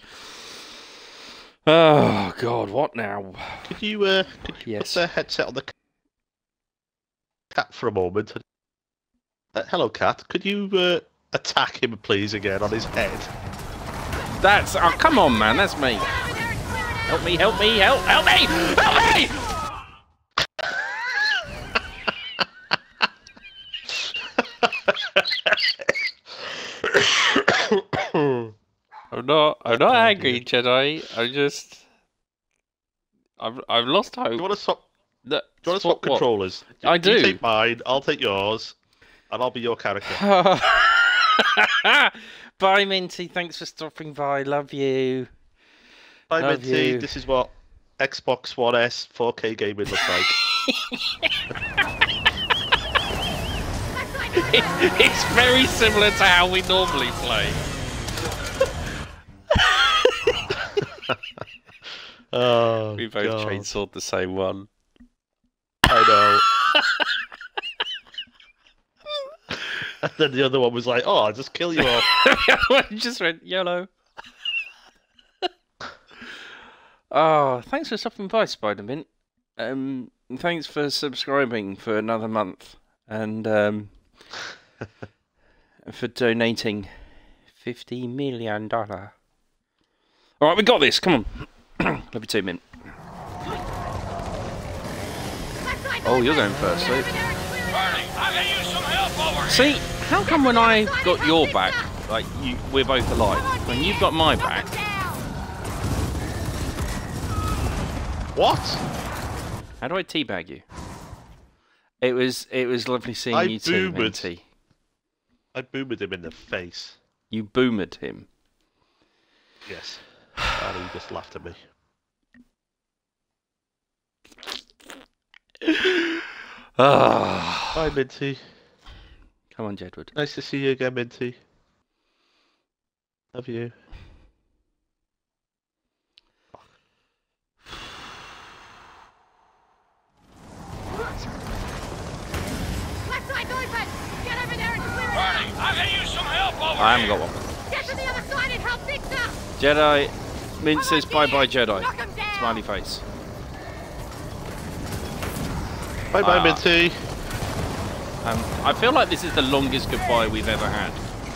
[SPEAKER 1] Oh God, what now?
[SPEAKER 2] Could you, uh, could you
[SPEAKER 1] Yes.
[SPEAKER 2] put the headset on the cat for a moment? Uh, hello, cat. Could you uh, attack him, please, again on his head?
[SPEAKER 1] That's oh come on, man. That's me. Help me! Help me! Help! Help me! Help me! I'm not. I'm not angry, Jedi. I'm just. I've. I've lost hope.
[SPEAKER 2] Do you want to swap?
[SPEAKER 1] No,
[SPEAKER 2] Do you want to swap
[SPEAKER 1] what-
[SPEAKER 2] controllers?
[SPEAKER 1] I
[SPEAKER 2] You
[SPEAKER 1] do.
[SPEAKER 2] take mine. I'll take yours, and I'll be your character.
[SPEAKER 1] Bye, Minty. Thanks for stopping by. Love you.
[SPEAKER 2] Hi,
[SPEAKER 1] Love
[SPEAKER 2] Minty.
[SPEAKER 1] you.
[SPEAKER 2] This is what Xbox One S four K gaming looks like.
[SPEAKER 1] It's very similar to how we normally play.
[SPEAKER 2] Oh,
[SPEAKER 1] We both
[SPEAKER 2] God.
[SPEAKER 1] chainsawed the same one.
[SPEAKER 2] I know. And then the other one was like, "Oh, I'll just kill you all."
[SPEAKER 1] Just went yellow. Oh, thanks for stopping by, Spider-Man. Um, and thanks for subscribing for another month, and um, for donating fifty million dollar. All right, we got this. Come on, love you too, Mint. Oh, you're going first, so.
[SPEAKER 6] Bernie, I can use some help over here.
[SPEAKER 1] See, how come when I got your back, like you, we're both alive, when you've got my back?
[SPEAKER 2] What?
[SPEAKER 1] How do I teabag you? It was it was lovely seeing
[SPEAKER 2] I
[SPEAKER 1] you too,
[SPEAKER 2] boomered.
[SPEAKER 1] Minty.
[SPEAKER 2] I boomed him in the face.
[SPEAKER 1] You boomered him.
[SPEAKER 2] Yes. And he just laughed at me.
[SPEAKER 1] Ah,
[SPEAKER 2] Hi, Minty.
[SPEAKER 1] come on, Jedward.
[SPEAKER 2] Nice to see you again, Minty. Love you.
[SPEAKER 8] Left side noise head! Get over there and clear it
[SPEAKER 6] Bernie,
[SPEAKER 8] out!
[SPEAKER 6] I can use some help over
[SPEAKER 1] I haven't
[SPEAKER 6] here.
[SPEAKER 1] got one.
[SPEAKER 8] Get to the other side and help Victor!
[SPEAKER 1] Jedi. Mint says bye bye, Jedi.
[SPEAKER 8] Knock him down!
[SPEAKER 1] Smiley face.
[SPEAKER 2] Bye, bye,
[SPEAKER 1] Ah.
[SPEAKER 2] Minty.
[SPEAKER 1] Um, I feel like this is the longest goodbye we've ever had.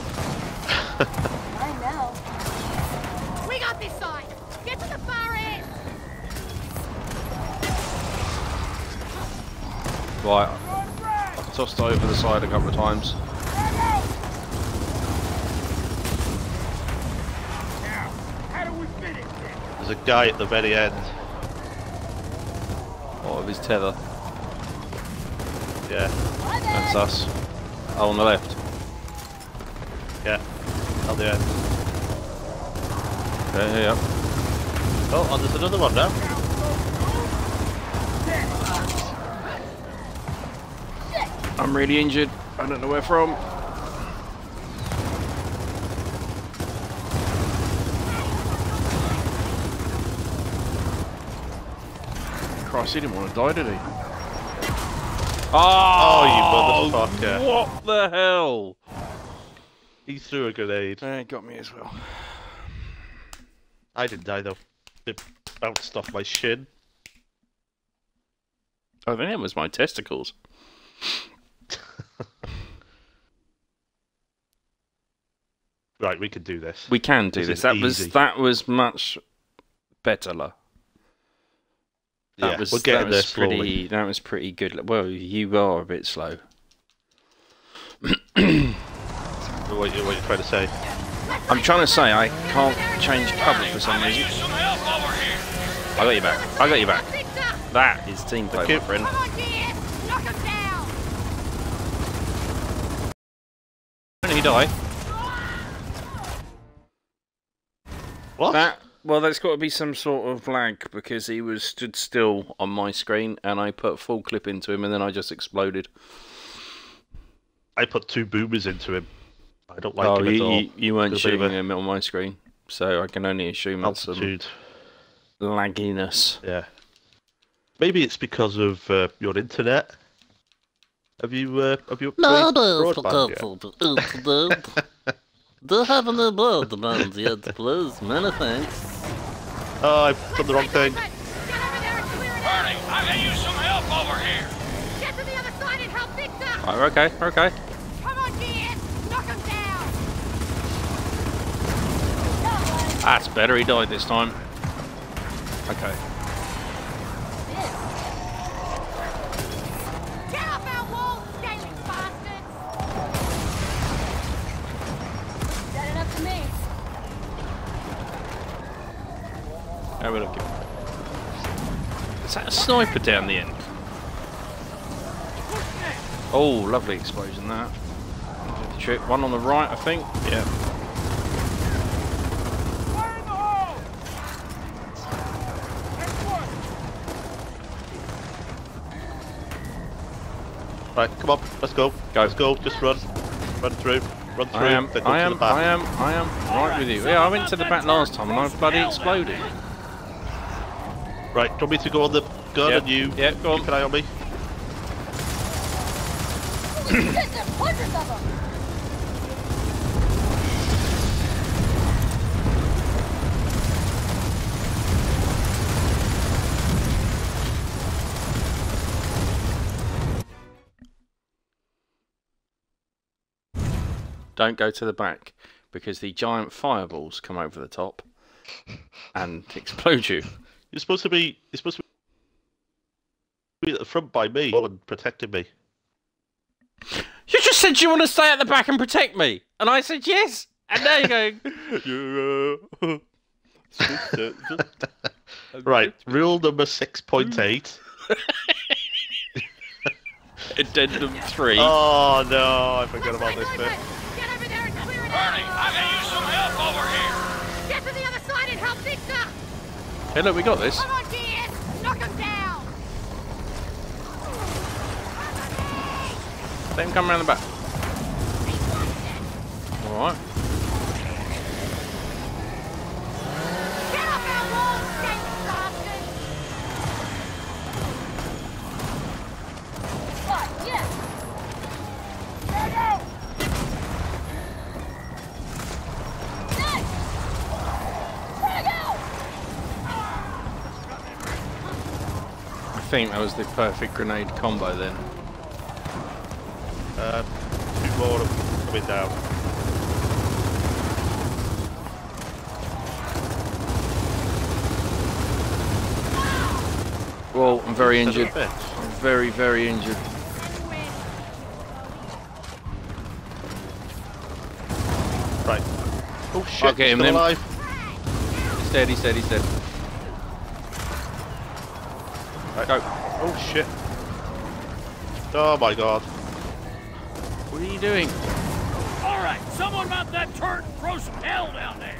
[SPEAKER 8] I know. We got this side! Get to the far end!
[SPEAKER 1] Right, I've tossed over the side a couple of times.
[SPEAKER 7] Now, how do we finish this?
[SPEAKER 2] There's a guy at the very end.
[SPEAKER 1] What of his tether?
[SPEAKER 2] Yeah,
[SPEAKER 1] That's us. Oh, on the left.
[SPEAKER 2] yeah. At the end.
[SPEAKER 1] Yeah, yeah, yeah.
[SPEAKER 2] Oh, and there's another one now.
[SPEAKER 1] I'm really injured. I don't know where from. Christ, he didn't want to die, did he?
[SPEAKER 2] Oh, you
[SPEAKER 1] Oh,
[SPEAKER 2] motherfucker.
[SPEAKER 1] what the hell?
[SPEAKER 2] He threw a grenade.
[SPEAKER 1] Eh, it got me as well.
[SPEAKER 2] I didn't die though. It bounced off my shin.
[SPEAKER 1] I think it was my testicles.
[SPEAKER 2] Right, we can do this.
[SPEAKER 1] We can do
[SPEAKER 2] This
[SPEAKER 1] this.
[SPEAKER 2] is
[SPEAKER 1] That
[SPEAKER 2] easy.
[SPEAKER 1] was that was much better. That
[SPEAKER 2] Yeah,
[SPEAKER 1] was
[SPEAKER 2] we're getting
[SPEAKER 1] that
[SPEAKER 2] there
[SPEAKER 1] was pretty.
[SPEAKER 2] slowly.
[SPEAKER 1] That was pretty good. Well, you are a bit slow.
[SPEAKER 2] What you what you trying to say?
[SPEAKER 1] I'm trying to say I can't change cover for some
[SPEAKER 6] I
[SPEAKER 1] reason.
[SPEAKER 6] use some help over here.
[SPEAKER 1] I got you back. I got you back. That is team play,
[SPEAKER 2] Okay.
[SPEAKER 1] my friend.
[SPEAKER 8] Come on, dear! Knock him down!
[SPEAKER 1] When did he die?
[SPEAKER 2] What?
[SPEAKER 1] That well, there's got to be some sort of lag because he was stood still on my screen, and I put full clip into him, and then I just exploded.
[SPEAKER 2] I put two boomers into him. I don't like
[SPEAKER 1] oh,
[SPEAKER 2] him at
[SPEAKER 1] you,
[SPEAKER 2] all.
[SPEAKER 1] you, you weren't
[SPEAKER 2] Feel a bit
[SPEAKER 1] shooting
[SPEAKER 2] of
[SPEAKER 1] him on my screen, so I can only assume that's some
[SPEAKER 2] altitude.
[SPEAKER 1] lagginess.
[SPEAKER 2] Yeah. Maybe it's because of uh, your internet. Have you uh, have you
[SPEAKER 5] No,
[SPEAKER 2] upgraded
[SPEAKER 5] no,
[SPEAKER 2] broadband yet?
[SPEAKER 5] for the internet. Do have any broadband yet, please? Many thanks.
[SPEAKER 2] Oh, I've done the wrong thing.
[SPEAKER 8] Get over there and clear it out!
[SPEAKER 6] Bernie, I can use some help over here.
[SPEAKER 8] Get to the other side and help Victor!
[SPEAKER 1] Oh, we're okay, we're okay.
[SPEAKER 8] Come on, dear! Knock him down!
[SPEAKER 1] That's better. He died this time. Okay.
[SPEAKER 8] Get off our wall, scaling bastards! Set it up to me.
[SPEAKER 1] How we looking? Is that a sniper down the end? Oh, lovely explosion that. Did the trick. One on the right, I think. Yeah.
[SPEAKER 7] Fire in the hole! Next one!
[SPEAKER 2] Right, come on, let's go.
[SPEAKER 1] Go.
[SPEAKER 2] Let's go. Just run, run through, run through.
[SPEAKER 1] I am,
[SPEAKER 2] then go
[SPEAKER 1] I
[SPEAKER 2] to
[SPEAKER 1] am,
[SPEAKER 2] the back.
[SPEAKER 1] I am, I am right with you. Yeah, I went to the back last time and I bloody exploded.
[SPEAKER 2] Right, do you want me to go on the gun
[SPEAKER 1] Yep,
[SPEAKER 2] and you
[SPEAKER 1] yep, go on.
[SPEAKER 2] keep an eye on me?
[SPEAKER 8] Hundreds of them!
[SPEAKER 1] Don't go to the back because the giant fireballs come over the top and explode you.
[SPEAKER 2] You're supposed to be. You're supposed to be at the front by me and protecting me.
[SPEAKER 1] You just said you want to stay at the back and protect me, and I said yes. And now you're going.
[SPEAKER 2] Right, rule number six point eight.
[SPEAKER 1] Addendum three.
[SPEAKER 2] Oh no, I forgot about this bit.
[SPEAKER 8] Get over there and clear it
[SPEAKER 6] Bernie,
[SPEAKER 8] out!
[SPEAKER 6] I can use some help over here.
[SPEAKER 8] Get to the other side and help Victor!
[SPEAKER 1] Hey, look, we got this.
[SPEAKER 8] Come on, dear! Knock him down!
[SPEAKER 1] Let him come around the back. All right.
[SPEAKER 8] Get off our wall, scaling bastards! What? Yes!
[SPEAKER 7] Frag out!
[SPEAKER 8] Nice! Frag out!
[SPEAKER 1] I think that was the perfect grenade combo then.
[SPEAKER 2] Um, two more of them coming down.
[SPEAKER 1] Well, I'm very
[SPEAKER 2] Son of a
[SPEAKER 1] injured.
[SPEAKER 2] bitch.
[SPEAKER 1] I'm very, very injured.
[SPEAKER 2] Right. Oh shit,
[SPEAKER 1] I'll get
[SPEAKER 2] he's
[SPEAKER 1] him
[SPEAKER 2] still
[SPEAKER 1] then.
[SPEAKER 2] alive.
[SPEAKER 1] He's dead, he's dead, he's dead.
[SPEAKER 2] Right.
[SPEAKER 1] Go.
[SPEAKER 2] Oh shit. Oh my god.
[SPEAKER 1] What are you doing?
[SPEAKER 4] All right, someone mount that turret and throw some hell down there.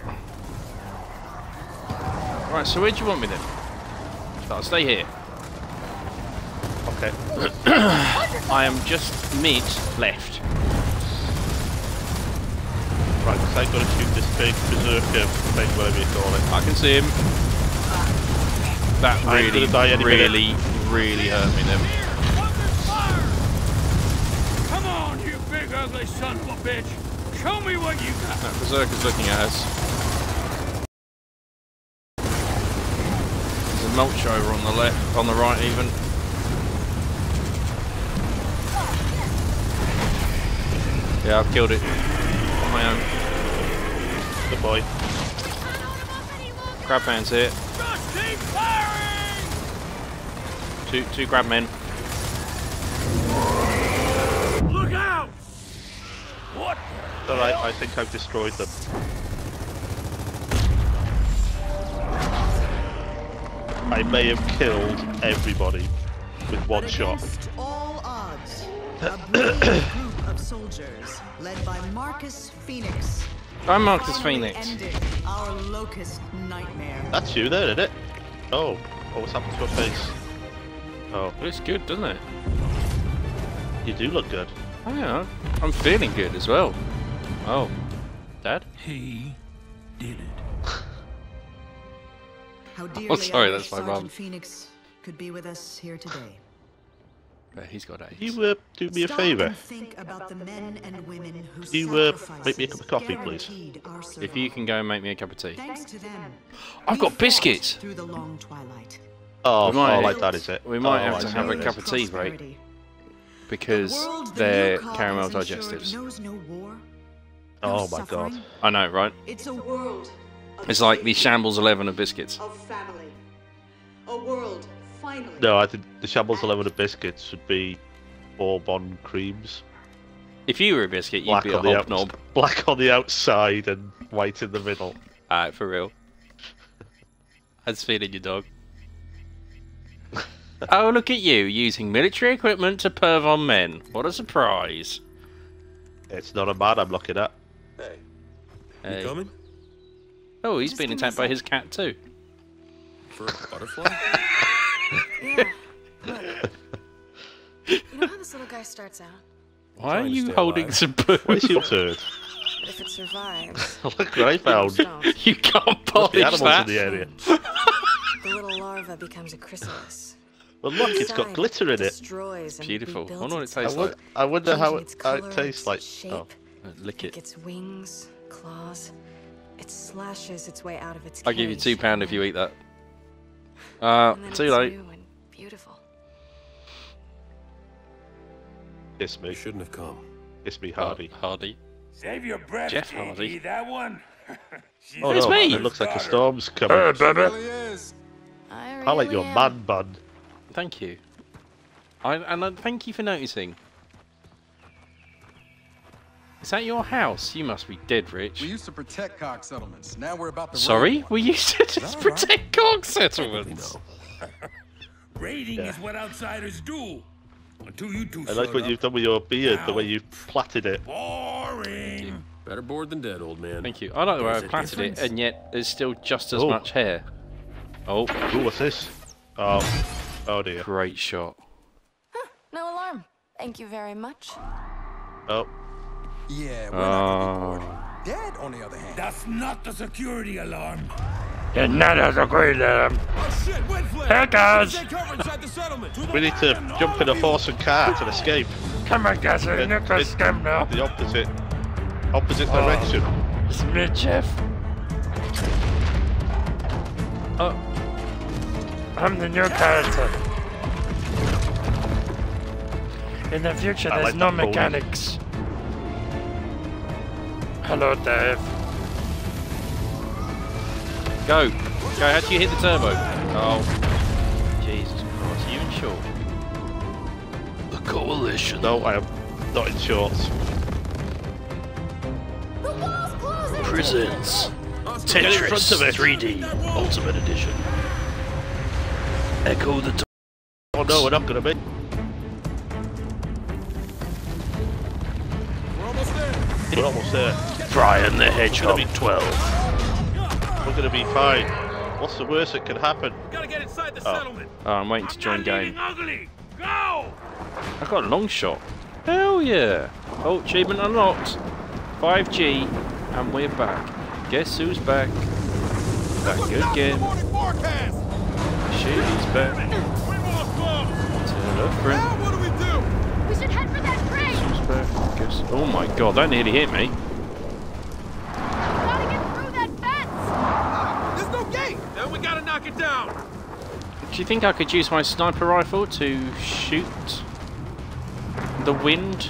[SPEAKER 1] Right, so where do you want me then? I'll stay here.
[SPEAKER 2] Okay.
[SPEAKER 1] I am just mid left.
[SPEAKER 2] Right, so I've got to shoot this big berserker thing, whatever you call it.
[SPEAKER 1] I can see him. That
[SPEAKER 2] I'm
[SPEAKER 1] really,
[SPEAKER 2] gonna die any minute.
[SPEAKER 1] really, really hurt me then.
[SPEAKER 4] Here, open fire! Come on, you big ugly son of a bitch! Show me what you got!
[SPEAKER 1] That berserker's looking at us. mulch over on the left, on the right even. Yeah, I've killed it on my own.
[SPEAKER 2] Good boy.
[SPEAKER 1] Crabman's here.
[SPEAKER 4] Just keep firing!
[SPEAKER 1] Two, two crabmen.
[SPEAKER 4] Look out! What?
[SPEAKER 2] Alright, I think I've destroyed them. I may have killed everybody with one
[SPEAKER 3] But
[SPEAKER 2] shot.
[SPEAKER 3] against all odds, a brave group of soldiers led by Marcus Phoenix.
[SPEAKER 1] I'm Marcus
[SPEAKER 3] finally
[SPEAKER 1] Phoenix.
[SPEAKER 3] ended our locust nightmare.
[SPEAKER 2] That's you there, isn't it? Oh, oh, what's happened to your face? Oh,
[SPEAKER 1] Looks good, doesn't it?
[SPEAKER 2] you do look good.
[SPEAKER 1] Oh yeah, I'm feeling good as well. Oh, Dad?
[SPEAKER 4] He did it.
[SPEAKER 3] How dearly
[SPEAKER 1] Oh, sorry,
[SPEAKER 3] I
[SPEAKER 1] that's
[SPEAKER 3] wish
[SPEAKER 1] my mum.
[SPEAKER 3] Sergeant Phoenix could be with us here today.
[SPEAKER 1] Yeah, he's got AIDS.
[SPEAKER 2] You uh, do me a
[SPEAKER 3] Stop
[SPEAKER 2] favour.
[SPEAKER 3] and think about the men and women whose
[SPEAKER 2] You, uh,
[SPEAKER 3] sacrifices
[SPEAKER 2] make me a cup of coffee, please.
[SPEAKER 3] guaranteed our
[SPEAKER 1] If you
[SPEAKER 3] survival.
[SPEAKER 1] can go and make me a cup of tea.
[SPEAKER 3] Thanks to them,
[SPEAKER 1] I've
[SPEAKER 3] we
[SPEAKER 1] got
[SPEAKER 3] fought
[SPEAKER 1] biscuits.
[SPEAKER 3] through the long twilight.
[SPEAKER 2] Oh,
[SPEAKER 1] We might-
[SPEAKER 2] oh, like that is it?
[SPEAKER 1] we might
[SPEAKER 2] Oh,
[SPEAKER 1] have
[SPEAKER 2] I
[SPEAKER 1] to
[SPEAKER 2] see
[SPEAKER 1] have
[SPEAKER 2] what
[SPEAKER 1] a
[SPEAKER 2] it
[SPEAKER 1] cup
[SPEAKER 2] is.
[SPEAKER 1] of tea break
[SPEAKER 3] Prosperity.
[SPEAKER 1] because
[SPEAKER 3] The world the
[SPEAKER 1] they're
[SPEAKER 3] new
[SPEAKER 1] caramel
[SPEAKER 3] cause ensured
[SPEAKER 1] digestives.
[SPEAKER 3] knows no war, no
[SPEAKER 2] Oh my god.
[SPEAKER 3] suffering.
[SPEAKER 1] I know, right?
[SPEAKER 3] It's a world of
[SPEAKER 1] It's like the
[SPEAKER 3] safety,
[SPEAKER 1] Shambles eleven of biscuits.
[SPEAKER 3] of family. A world finally.
[SPEAKER 2] No, I think the Shambles eleven of biscuits should be bourbon creams.
[SPEAKER 1] If you were a biscuit, you'd
[SPEAKER 2] Black
[SPEAKER 1] be a
[SPEAKER 2] on the
[SPEAKER 1] hobnob.
[SPEAKER 2] out- black on the outside and white in the middle.
[SPEAKER 1] Alright, for real. That's feeding your dog. Oh, look at you, using military equipment to perv on men. What a surprise.
[SPEAKER 2] It's not a man I'm looking at.
[SPEAKER 10] Hey,
[SPEAKER 1] Hey.
[SPEAKER 10] you coming?
[SPEAKER 1] Oh, he's
[SPEAKER 3] Just
[SPEAKER 1] been
[SPEAKER 3] give me a
[SPEAKER 1] attacked by
[SPEAKER 3] sec.
[SPEAKER 1] his cat too.
[SPEAKER 10] For a butterfly?
[SPEAKER 11] Yeah. Look. You know how this little guy starts out?
[SPEAKER 1] Why are
[SPEAKER 10] Trying to
[SPEAKER 1] you
[SPEAKER 10] stay
[SPEAKER 1] holding
[SPEAKER 10] alive.
[SPEAKER 1] some booze?
[SPEAKER 2] Where's your turd?
[SPEAKER 11] But if it survives,
[SPEAKER 2] Look what I found.
[SPEAKER 11] don't.
[SPEAKER 1] You can't
[SPEAKER 2] Look,
[SPEAKER 1] polish
[SPEAKER 2] the animals
[SPEAKER 1] that.
[SPEAKER 2] in the area.
[SPEAKER 11] The little larva becomes a chrysalis.
[SPEAKER 2] Well, look, it's got
[SPEAKER 11] Inside,
[SPEAKER 2] glitter in it.
[SPEAKER 11] destroys and
[SPEAKER 1] Beautiful. I
[SPEAKER 11] rebuilds
[SPEAKER 1] wonder what it
[SPEAKER 11] itself,
[SPEAKER 2] I,
[SPEAKER 1] tastes
[SPEAKER 2] won-
[SPEAKER 1] like.
[SPEAKER 2] I wonder how
[SPEAKER 11] changing
[SPEAKER 2] it,
[SPEAKER 11] its
[SPEAKER 2] how
[SPEAKER 11] color,
[SPEAKER 2] it tastes like.
[SPEAKER 11] its shape.
[SPEAKER 2] Oh.
[SPEAKER 1] Uh, Lick
[SPEAKER 11] It
[SPEAKER 1] it.
[SPEAKER 11] gets wings, claws. It slashes its way out of its
[SPEAKER 1] I'll give you
[SPEAKER 11] cage,
[SPEAKER 1] two pound
[SPEAKER 11] and
[SPEAKER 1] if you
[SPEAKER 11] then-
[SPEAKER 1] eat that. Uh,
[SPEAKER 11] and then
[SPEAKER 1] too
[SPEAKER 11] it's
[SPEAKER 1] late.
[SPEAKER 11] new and beautiful.
[SPEAKER 2] Kiss me.
[SPEAKER 10] You shouldn't have come.
[SPEAKER 2] Kiss me,
[SPEAKER 1] Har-
[SPEAKER 2] Hardy.
[SPEAKER 1] Hardy.
[SPEAKER 4] Save your breath,
[SPEAKER 1] Jeff
[SPEAKER 4] J D.
[SPEAKER 1] Hardy.
[SPEAKER 4] That one? She's
[SPEAKER 2] Oh
[SPEAKER 1] It's
[SPEAKER 2] no,
[SPEAKER 1] me.
[SPEAKER 2] it looks like a
[SPEAKER 4] daughter.
[SPEAKER 2] storm's coming.
[SPEAKER 7] Really is.
[SPEAKER 11] I,
[SPEAKER 2] I like
[SPEAKER 11] really
[SPEAKER 2] your
[SPEAKER 11] am.
[SPEAKER 2] man bun.
[SPEAKER 1] Thank you. I and I thank you for noticing. Is that your house? You must be dead rich.
[SPEAKER 7] We used to protect cock settlements. Now we're about to
[SPEAKER 1] Sorry?
[SPEAKER 7] raid one.
[SPEAKER 1] We used to just protect cock settlements.
[SPEAKER 4] Raiding
[SPEAKER 2] Yeah.
[SPEAKER 4] is what outsiders do. Until you two
[SPEAKER 2] I like
[SPEAKER 4] showed
[SPEAKER 2] what
[SPEAKER 4] up.
[SPEAKER 2] you've done with your beard, the
[SPEAKER 4] Now.
[SPEAKER 2] way you've plaited it.
[SPEAKER 4] Boring.
[SPEAKER 10] Better bored than dead, old man.
[SPEAKER 1] Thank you. I like the way
[SPEAKER 4] There's
[SPEAKER 1] I've
[SPEAKER 4] a
[SPEAKER 1] plaited it,
[SPEAKER 4] difference.
[SPEAKER 1] and yet there's still just as
[SPEAKER 2] Oh.
[SPEAKER 1] much hair. Oh,
[SPEAKER 2] Ooh, what's this? Oh, oh dear.
[SPEAKER 1] great shot.
[SPEAKER 11] No alarm. Thank you very much.
[SPEAKER 2] Oh,
[SPEAKER 7] Yeah, we're not gonna be
[SPEAKER 1] Oh.
[SPEAKER 7] bored. Dead, on the other hand.
[SPEAKER 4] That's not the security alarm.
[SPEAKER 1] You're not as a great um.
[SPEAKER 7] Oh shit, wind flare!
[SPEAKER 1] Here goes.
[SPEAKER 7] Take cover inside the settlement.
[SPEAKER 2] we need to jump in a horse and cart and escape.
[SPEAKER 1] Come on, guys,
[SPEAKER 2] It-
[SPEAKER 1] look at
[SPEAKER 2] it-
[SPEAKER 1] scum now.
[SPEAKER 2] The opposite, opposite
[SPEAKER 1] Oh.
[SPEAKER 2] direction.
[SPEAKER 1] It's me, Jeff. Oh, I'm the new character. In the future,
[SPEAKER 2] I
[SPEAKER 1] there's
[SPEAKER 2] like
[SPEAKER 1] no
[SPEAKER 2] the pony.
[SPEAKER 1] mechanics. Hello, Dave. Go. Go, how do you hit the turbo? Oh. Jesus Christ, are you in short?
[SPEAKER 10] The coalition.
[SPEAKER 2] No, I am not in shorts.
[SPEAKER 8] The wall's closing!
[SPEAKER 10] Presents
[SPEAKER 2] Get in front of
[SPEAKER 10] Tetris
[SPEAKER 2] it.
[SPEAKER 10] three D Ultimate Edition. Echo the T-
[SPEAKER 2] Oh no, we're not gonna be.
[SPEAKER 7] We're almost there.
[SPEAKER 2] We're almost there.
[SPEAKER 10] Brian the Hedgehog
[SPEAKER 2] be-
[SPEAKER 10] twelve.
[SPEAKER 2] We're gonna be fine. What's the worst that can happen?
[SPEAKER 4] Gotta get inside the
[SPEAKER 2] Oh.
[SPEAKER 4] settlement.
[SPEAKER 1] Oh, I'm waiting to join
[SPEAKER 4] Not
[SPEAKER 1] game.
[SPEAKER 4] leaving ugly. Go!
[SPEAKER 1] I got a long shot. Hell yeah. Oh, achievement unlocked. five G, and we're back. Guess who's back? Back
[SPEAKER 7] Look out for the
[SPEAKER 1] again.
[SPEAKER 7] morning forecast.
[SPEAKER 1] She's back.
[SPEAKER 4] Wind wall's closed.
[SPEAKER 1] Tell her friend.
[SPEAKER 7] Now what do we do?
[SPEAKER 8] We should head for that crate!
[SPEAKER 1] She's back. Guess. Oh my god, that nearly hit me.
[SPEAKER 8] Gotta get through that fence!
[SPEAKER 7] There's no gate.
[SPEAKER 4] Then we gotta knock it down.
[SPEAKER 1] you think I could use my sniper rifle to shoot the wind?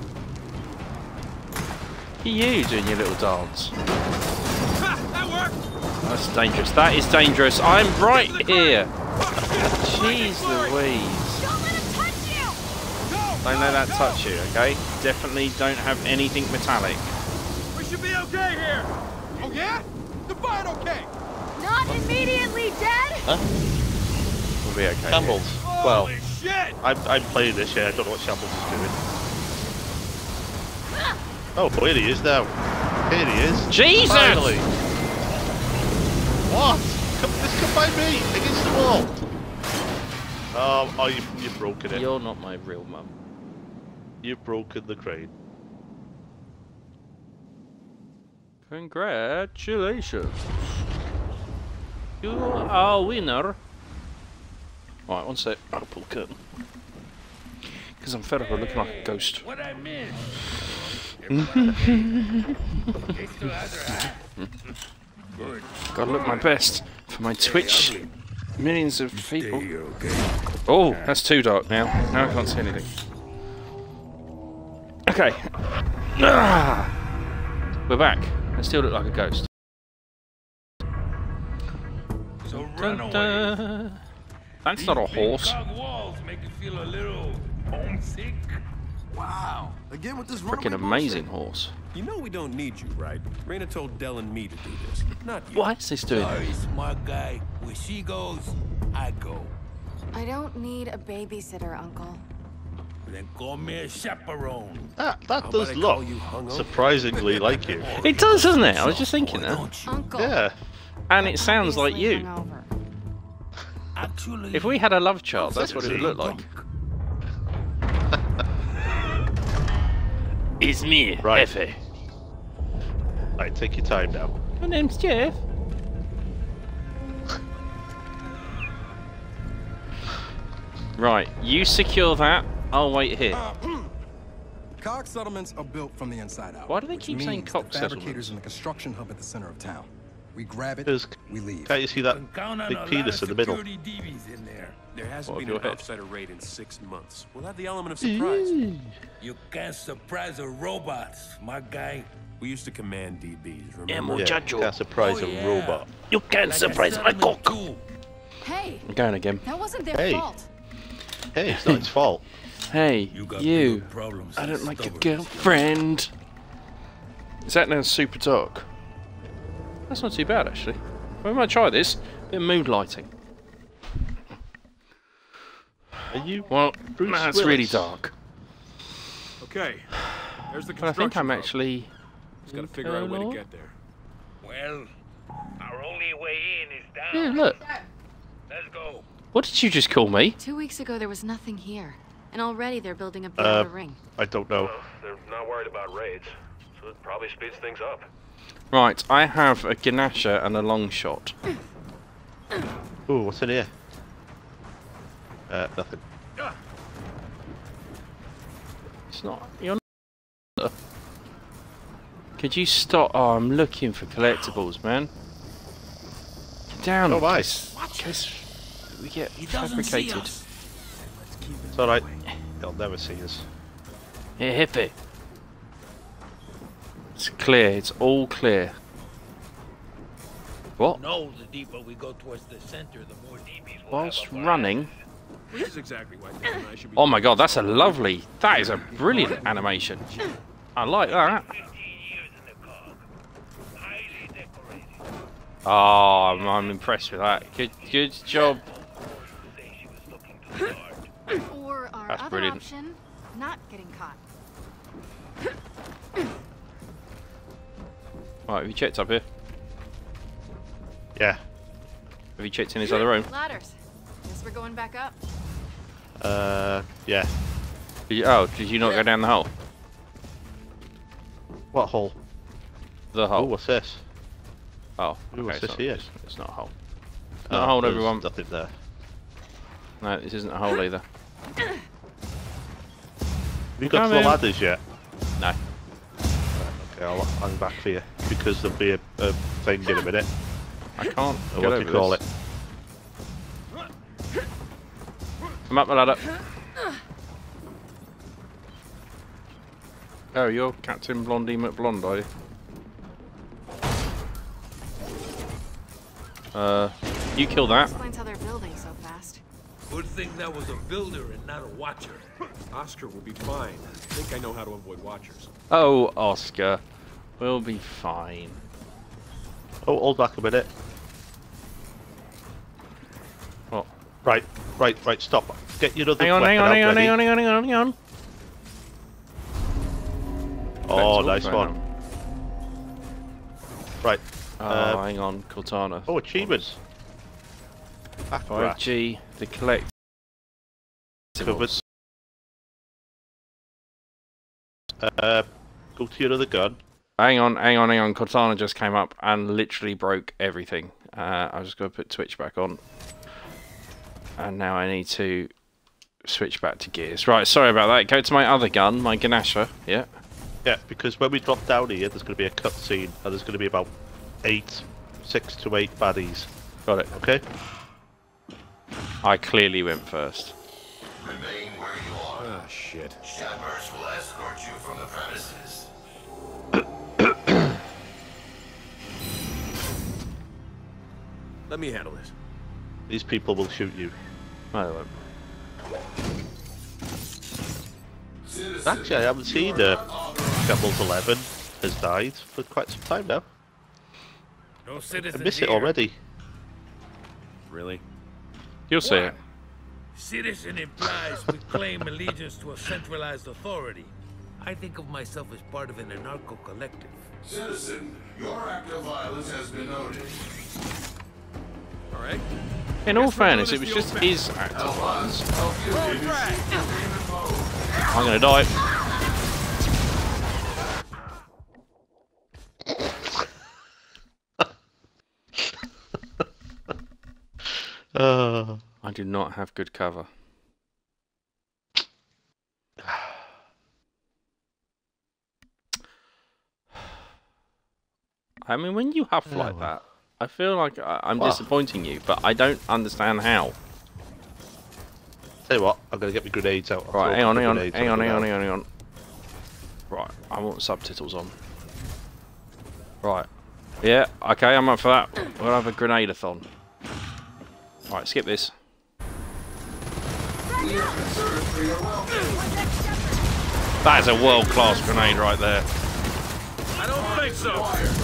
[SPEAKER 1] You doing your little dance.
[SPEAKER 4] Ha, that worked.
[SPEAKER 1] That's dangerous. That is dangerous. I'm right here. Jeez Louise.
[SPEAKER 8] Don't let him touch you!
[SPEAKER 1] Don't let that touch you, okay? Definitely don't have anything metallic.
[SPEAKER 4] We should be okay here.
[SPEAKER 7] Oh yeah? Define okay.
[SPEAKER 8] Not immediately dead?
[SPEAKER 2] Huh?
[SPEAKER 1] We'll be okay.
[SPEAKER 2] Shambles. Well,
[SPEAKER 4] Holy shit!
[SPEAKER 2] I'm, I'm playing this, yeah, I don't know what Shambles is doing. Oh, here he is now. Here he is.
[SPEAKER 1] Jesus!
[SPEAKER 2] Finally. What? Come, just come by me, against the wall. Oh, oh you, you've broken it.
[SPEAKER 1] You're not my real mum.
[SPEAKER 2] You've broken the crane.
[SPEAKER 1] Congratulations. You are a winner. Right, one sec. I'll pull the curtain. Because I'm fed up of looking like a ghost.
[SPEAKER 4] What I miss?
[SPEAKER 1] Gotta look my best for my Twitch. Millions of people. Oh, that's too dark now. Now I can't see anything. Okay. Ah, we're back. I still look like a ghost.
[SPEAKER 4] So
[SPEAKER 1] Dun,
[SPEAKER 4] run
[SPEAKER 1] dun.
[SPEAKER 4] away.
[SPEAKER 1] That's not a horse.
[SPEAKER 4] Cog walls make you feel a little homesick.
[SPEAKER 12] Wow. Again with this
[SPEAKER 1] Freaking amazing horse.
[SPEAKER 12] You know we don't need you, right? Raina told Del and me to do this, not you.
[SPEAKER 1] Why is this doing
[SPEAKER 4] Sorry,
[SPEAKER 1] that?
[SPEAKER 4] smart guy. Where she goes, I go.
[SPEAKER 11] I don't need a babysitter, Uncle.
[SPEAKER 4] Then call me a chaperone.
[SPEAKER 2] That, that
[SPEAKER 12] How
[SPEAKER 2] does
[SPEAKER 12] about I call
[SPEAKER 2] look
[SPEAKER 12] you hungover?
[SPEAKER 2] surprisingly like you.
[SPEAKER 1] It does, doesn't it? I was just thinking that.
[SPEAKER 11] Uncle.
[SPEAKER 2] Yeah.
[SPEAKER 1] And it sounds like
[SPEAKER 11] Obviously
[SPEAKER 1] you.
[SPEAKER 11] hungover.
[SPEAKER 4] Actually,
[SPEAKER 1] If we had a love child, that's what it would look like.
[SPEAKER 10] It's me,
[SPEAKER 2] Right.
[SPEAKER 10] Effie.
[SPEAKER 2] Right, take your time now.
[SPEAKER 1] My name's Jeff. Right, you secure that. I'll wait here.
[SPEAKER 13] Cog settlements are built from the inside out.
[SPEAKER 1] Why do they
[SPEAKER 13] which
[SPEAKER 1] keep saying
[SPEAKER 13] means
[SPEAKER 1] cock
[SPEAKER 13] the fabricators
[SPEAKER 1] settlements?
[SPEAKER 13] in the construction hub at the center of town. We grab it,
[SPEAKER 2] Because
[SPEAKER 13] we leave.
[SPEAKER 2] can't you see that
[SPEAKER 4] count on
[SPEAKER 2] big
[SPEAKER 4] a lot
[SPEAKER 2] penis
[SPEAKER 4] of
[SPEAKER 2] in the middle?
[SPEAKER 4] security D Bs in there.
[SPEAKER 12] There hasn't
[SPEAKER 1] What,
[SPEAKER 12] been
[SPEAKER 1] your
[SPEAKER 12] an
[SPEAKER 1] head?
[SPEAKER 12] outsider raid in six months. We'll have the element of surprise.
[SPEAKER 4] You can't surprise the robots, my guy.
[SPEAKER 12] We used to command D Bs,
[SPEAKER 10] Eh,
[SPEAKER 12] remember?
[SPEAKER 2] Yeah,
[SPEAKER 10] muchacho.
[SPEAKER 2] can't surprise
[SPEAKER 4] Oh,
[SPEAKER 2] a
[SPEAKER 4] yeah.
[SPEAKER 2] robot.
[SPEAKER 10] You can't
[SPEAKER 4] Like a
[SPEAKER 10] surprise my
[SPEAKER 4] settlement
[SPEAKER 10] cock.
[SPEAKER 4] too.
[SPEAKER 11] Hey,
[SPEAKER 1] I'm going again.
[SPEAKER 11] that wasn't their
[SPEAKER 2] Hey.
[SPEAKER 11] fault.
[SPEAKER 2] Hey, it's not its fault.
[SPEAKER 1] Hey,
[SPEAKER 4] You got
[SPEAKER 1] you.
[SPEAKER 4] bigger problems
[SPEAKER 1] I
[SPEAKER 4] than
[SPEAKER 1] don't like your
[SPEAKER 4] stubbornness.
[SPEAKER 1] girlfriend. Is that now super dark? That's not too bad, actually. We might try this. Bit of mood lighting.
[SPEAKER 2] Are you?
[SPEAKER 1] Well,
[SPEAKER 2] Bruce
[SPEAKER 1] that's really
[SPEAKER 2] Willis?
[SPEAKER 1] dark.
[SPEAKER 12] Okay. There's the
[SPEAKER 1] But I think I'm
[SPEAKER 12] hub.
[SPEAKER 1] actually.
[SPEAKER 12] Just gotta figure out a way to
[SPEAKER 1] Hello?
[SPEAKER 12] get there.
[SPEAKER 4] Well, our only way in is down.
[SPEAKER 1] Yeah, look.
[SPEAKER 4] Let's go.
[SPEAKER 1] What did you just call me?
[SPEAKER 11] Two weeks ago, there was nothing here. And already they're building up the
[SPEAKER 2] Uh,
[SPEAKER 11] outer ring.
[SPEAKER 2] I don't know.
[SPEAKER 9] They're not worried about raids, so it probably speeds things up.
[SPEAKER 1] Right, I have a Ganasha and a long shot.
[SPEAKER 2] Ooh, what's in here? Uh, nothing.
[SPEAKER 1] It's not. You're not. Could you stop? Oh, I'm looking for collectibles, man. Get down.
[SPEAKER 2] Oh, my.
[SPEAKER 1] Because we get
[SPEAKER 4] He doesn't see
[SPEAKER 1] fabricated.
[SPEAKER 4] us.
[SPEAKER 2] It's alright. They'll never see us.
[SPEAKER 1] Here, hippie. It's clear. It's all clear. What?
[SPEAKER 4] No, the deeper we go towards the center, the more D Bs we'll
[SPEAKER 1] Whilst
[SPEAKER 4] have up our
[SPEAKER 1] running.
[SPEAKER 12] Which is exactly why Del and I should be...
[SPEAKER 1] Oh my god, that's a lovely. That is a brilliant animation. I like that. Oh, I'm, I'm impressed with that. Good, good job.
[SPEAKER 11] Or our
[SPEAKER 1] That's
[SPEAKER 11] other
[SPEAKER 1] brilliant.
[SPEAKER 11] option, not getting caught.
[SPEAKER 1] Right, have you checked up here?
[SPEAKER 2] Yeah.
[SPEAKER 1] Have you checked in his other room?
[SPEAKER 11] Ladders. Guess we're going back up.
[SPEAKER 2] Uh, yeah.
[SPEAKER 1] Did you, oh, did you not go down the hole?
[SPEAKER 2] What hole?
[SPEAKER 1] The
[SPEAKER 2] Oh,
[SPEAKER 1] hole.
[SPEAKER 2] what's this?
[SPEAKER 1] Oh,
[SPEAKER 2] Ooh,
[SPEAKER 1] okay,
[SPEAKER 2] what's
[SPEAKER 1] it's
[SPEAKER 2] this
[SPEAKER 1] not,
[SPEAKER 2] here?
[SPEAKER 1] It's, it's not a hole. It's
[SPEAKER 2] Oh,
[SPEAKER 1] not a hole,
[SPEAKER 2] there's
[SPEAKER 1] everyone.
[SPEAKER 2] nothing there.
[SPEAKER 1] No, this isn't a hole either.
[SPEAKER 2] Have you got
[SPEAKER 1] Come
[SPEAKER 2] to the
[SPEAKER 1] in.
[SPEAKER 2] ladders yet?
[SPEAKER 1] No.
[SPEAKER 2] Okay, I'll hang back for you because there'll be a, a thing in a minute.
[SPEAKER 1] I can't
[SPEAKER 2] Or
[SPEAKER 1] get
[SPEAKER 2] what
[SPEAKER 1] over
[SPEAKER 2] do you call
[SPEAKER 1] this.
[SPEAKER 2] it?
[SPEAKER 1] I'm up the ladder. Oh, you're Captain Blondie McBlonde, are you? Uh, you kill that.
[SPEAKER 11] Explains how they're building so fast.
[SPEAKER 12] Good thing that was a builder and not a watcher. Oscar will be fine. I think I know how to avoid watchers.
[SPEAKER 1] Oh, Oscar. We'll be fine.
[SPEAKER 2] Oh, hold back a minute.
[SPEAKER 1] What?
[SPEAKER 2] Right, right, right, stop. Get your other
[SPEAKER 1] Hang on, hang
[SPEAKER 2] weapon
[SPEAKER 1] on, hang
[SPEAKER 2] out
[SPEAKER 1] on,
[SPEAKER 2] ready.
[SPEAKER 1] hang on, hang on, hang on, hang on.
[SPEAKER 2] Oh,
[SPEAKER 1] That's
[SPEAKER 2] nice
[SPEAKER 1] all
[SPEAKER 2] one.
[SPEAKER 1] going
[SPEAKER 2] Right.
[SPEAKER 1] Oh,
[SPEAKER 2] uh,
[SPEAKER 1] hang on, Cortana.
[SPEAKER 2] Oh, achievements.
[SPEAKER 1] five G, the collect.
[SPEAKER 2] Covered. Uh, go to your other gun.
[SPEAKER 1] Hang on, hang on, hang on. Cortana just came up and literally broke everything. Uh, I'm just going to put Twitch back on. And now I need to switch back to gears. Right, sorry about that. Go to my other gun, my Ganesha. Yeah.
[SPEAKER 2] Yeah, because when we drop down here, there's going to be a cutscene, and there's going to be about eight, six to eight baddies.
[SPEAKER 1] Got it.
[SPEAKER 2] Okay.
[SPEAKER 1] I clearly went first.
[SPEAKER 14] Remain where you are.
[SPEAKER 12] Ah, shit.
[SPEAKER 14] Shadburst will escort you from the premises.
[SPEAKER 12] Let me handle this.
[SPEAKER 2] These people will shoot you.
[SPEAKER 1] I won't.
[SPEAKER 2] Actually, I haven't seen uh, Shambles eleven has died for quite some time now.
[SPEAKER 4] No
[SPEAKER 2] I
[SPEAKER 4] citizens
[SPEAKER 2] miss it
[SPEAKER 4] here.
[SPEAKER 2] already.
[SPEAKER 12] Really?
[SPEAKER 1] You'll see it.
[SPEAKER 4] Citizen implies we claim allegiance to a centralized authority. I think of myself as part of an anarcho collective.
[SPEAKER 14] Citizen, your act of violence has been noted.
[SPEAKER 12] All right.
[SPEAKER 1] In all fairness, it was just his act of violence. I'm gonna die.
[SPEAKER 2] uh.
[SPEAKER 1] I do not have good cover. I mean, when you huff like that, I feel like I I'm
[SPEAKER 2] Wow.
[SPEAKER 1] disappointing you, but I don't understand how.
[SPEAKER 2] Tell you what, I'm gonna get my grenades out. I'll throw
[SPEAKER 1] Right,
[SPEAKER 2] a
[SPEAKER 1] hang on,
[SPEAKER 2] couple
[SPEAKER 1] hang on,
[SPEAKER 2] grenades
[SPEAKER 1] hang on,
[SPEAKER 2] over
[SPEAKER 1] hang on,
[SPEAKER 2] now.
[SPEAKER 1] hang on, hang on. Right, I want subtitles on. Right. Yeah, okay, I'm up for that. We'll have a grenade-a-thon. Right, skip this. That is a world-class grenade right there.
[SPEAKER 4] I don't think so.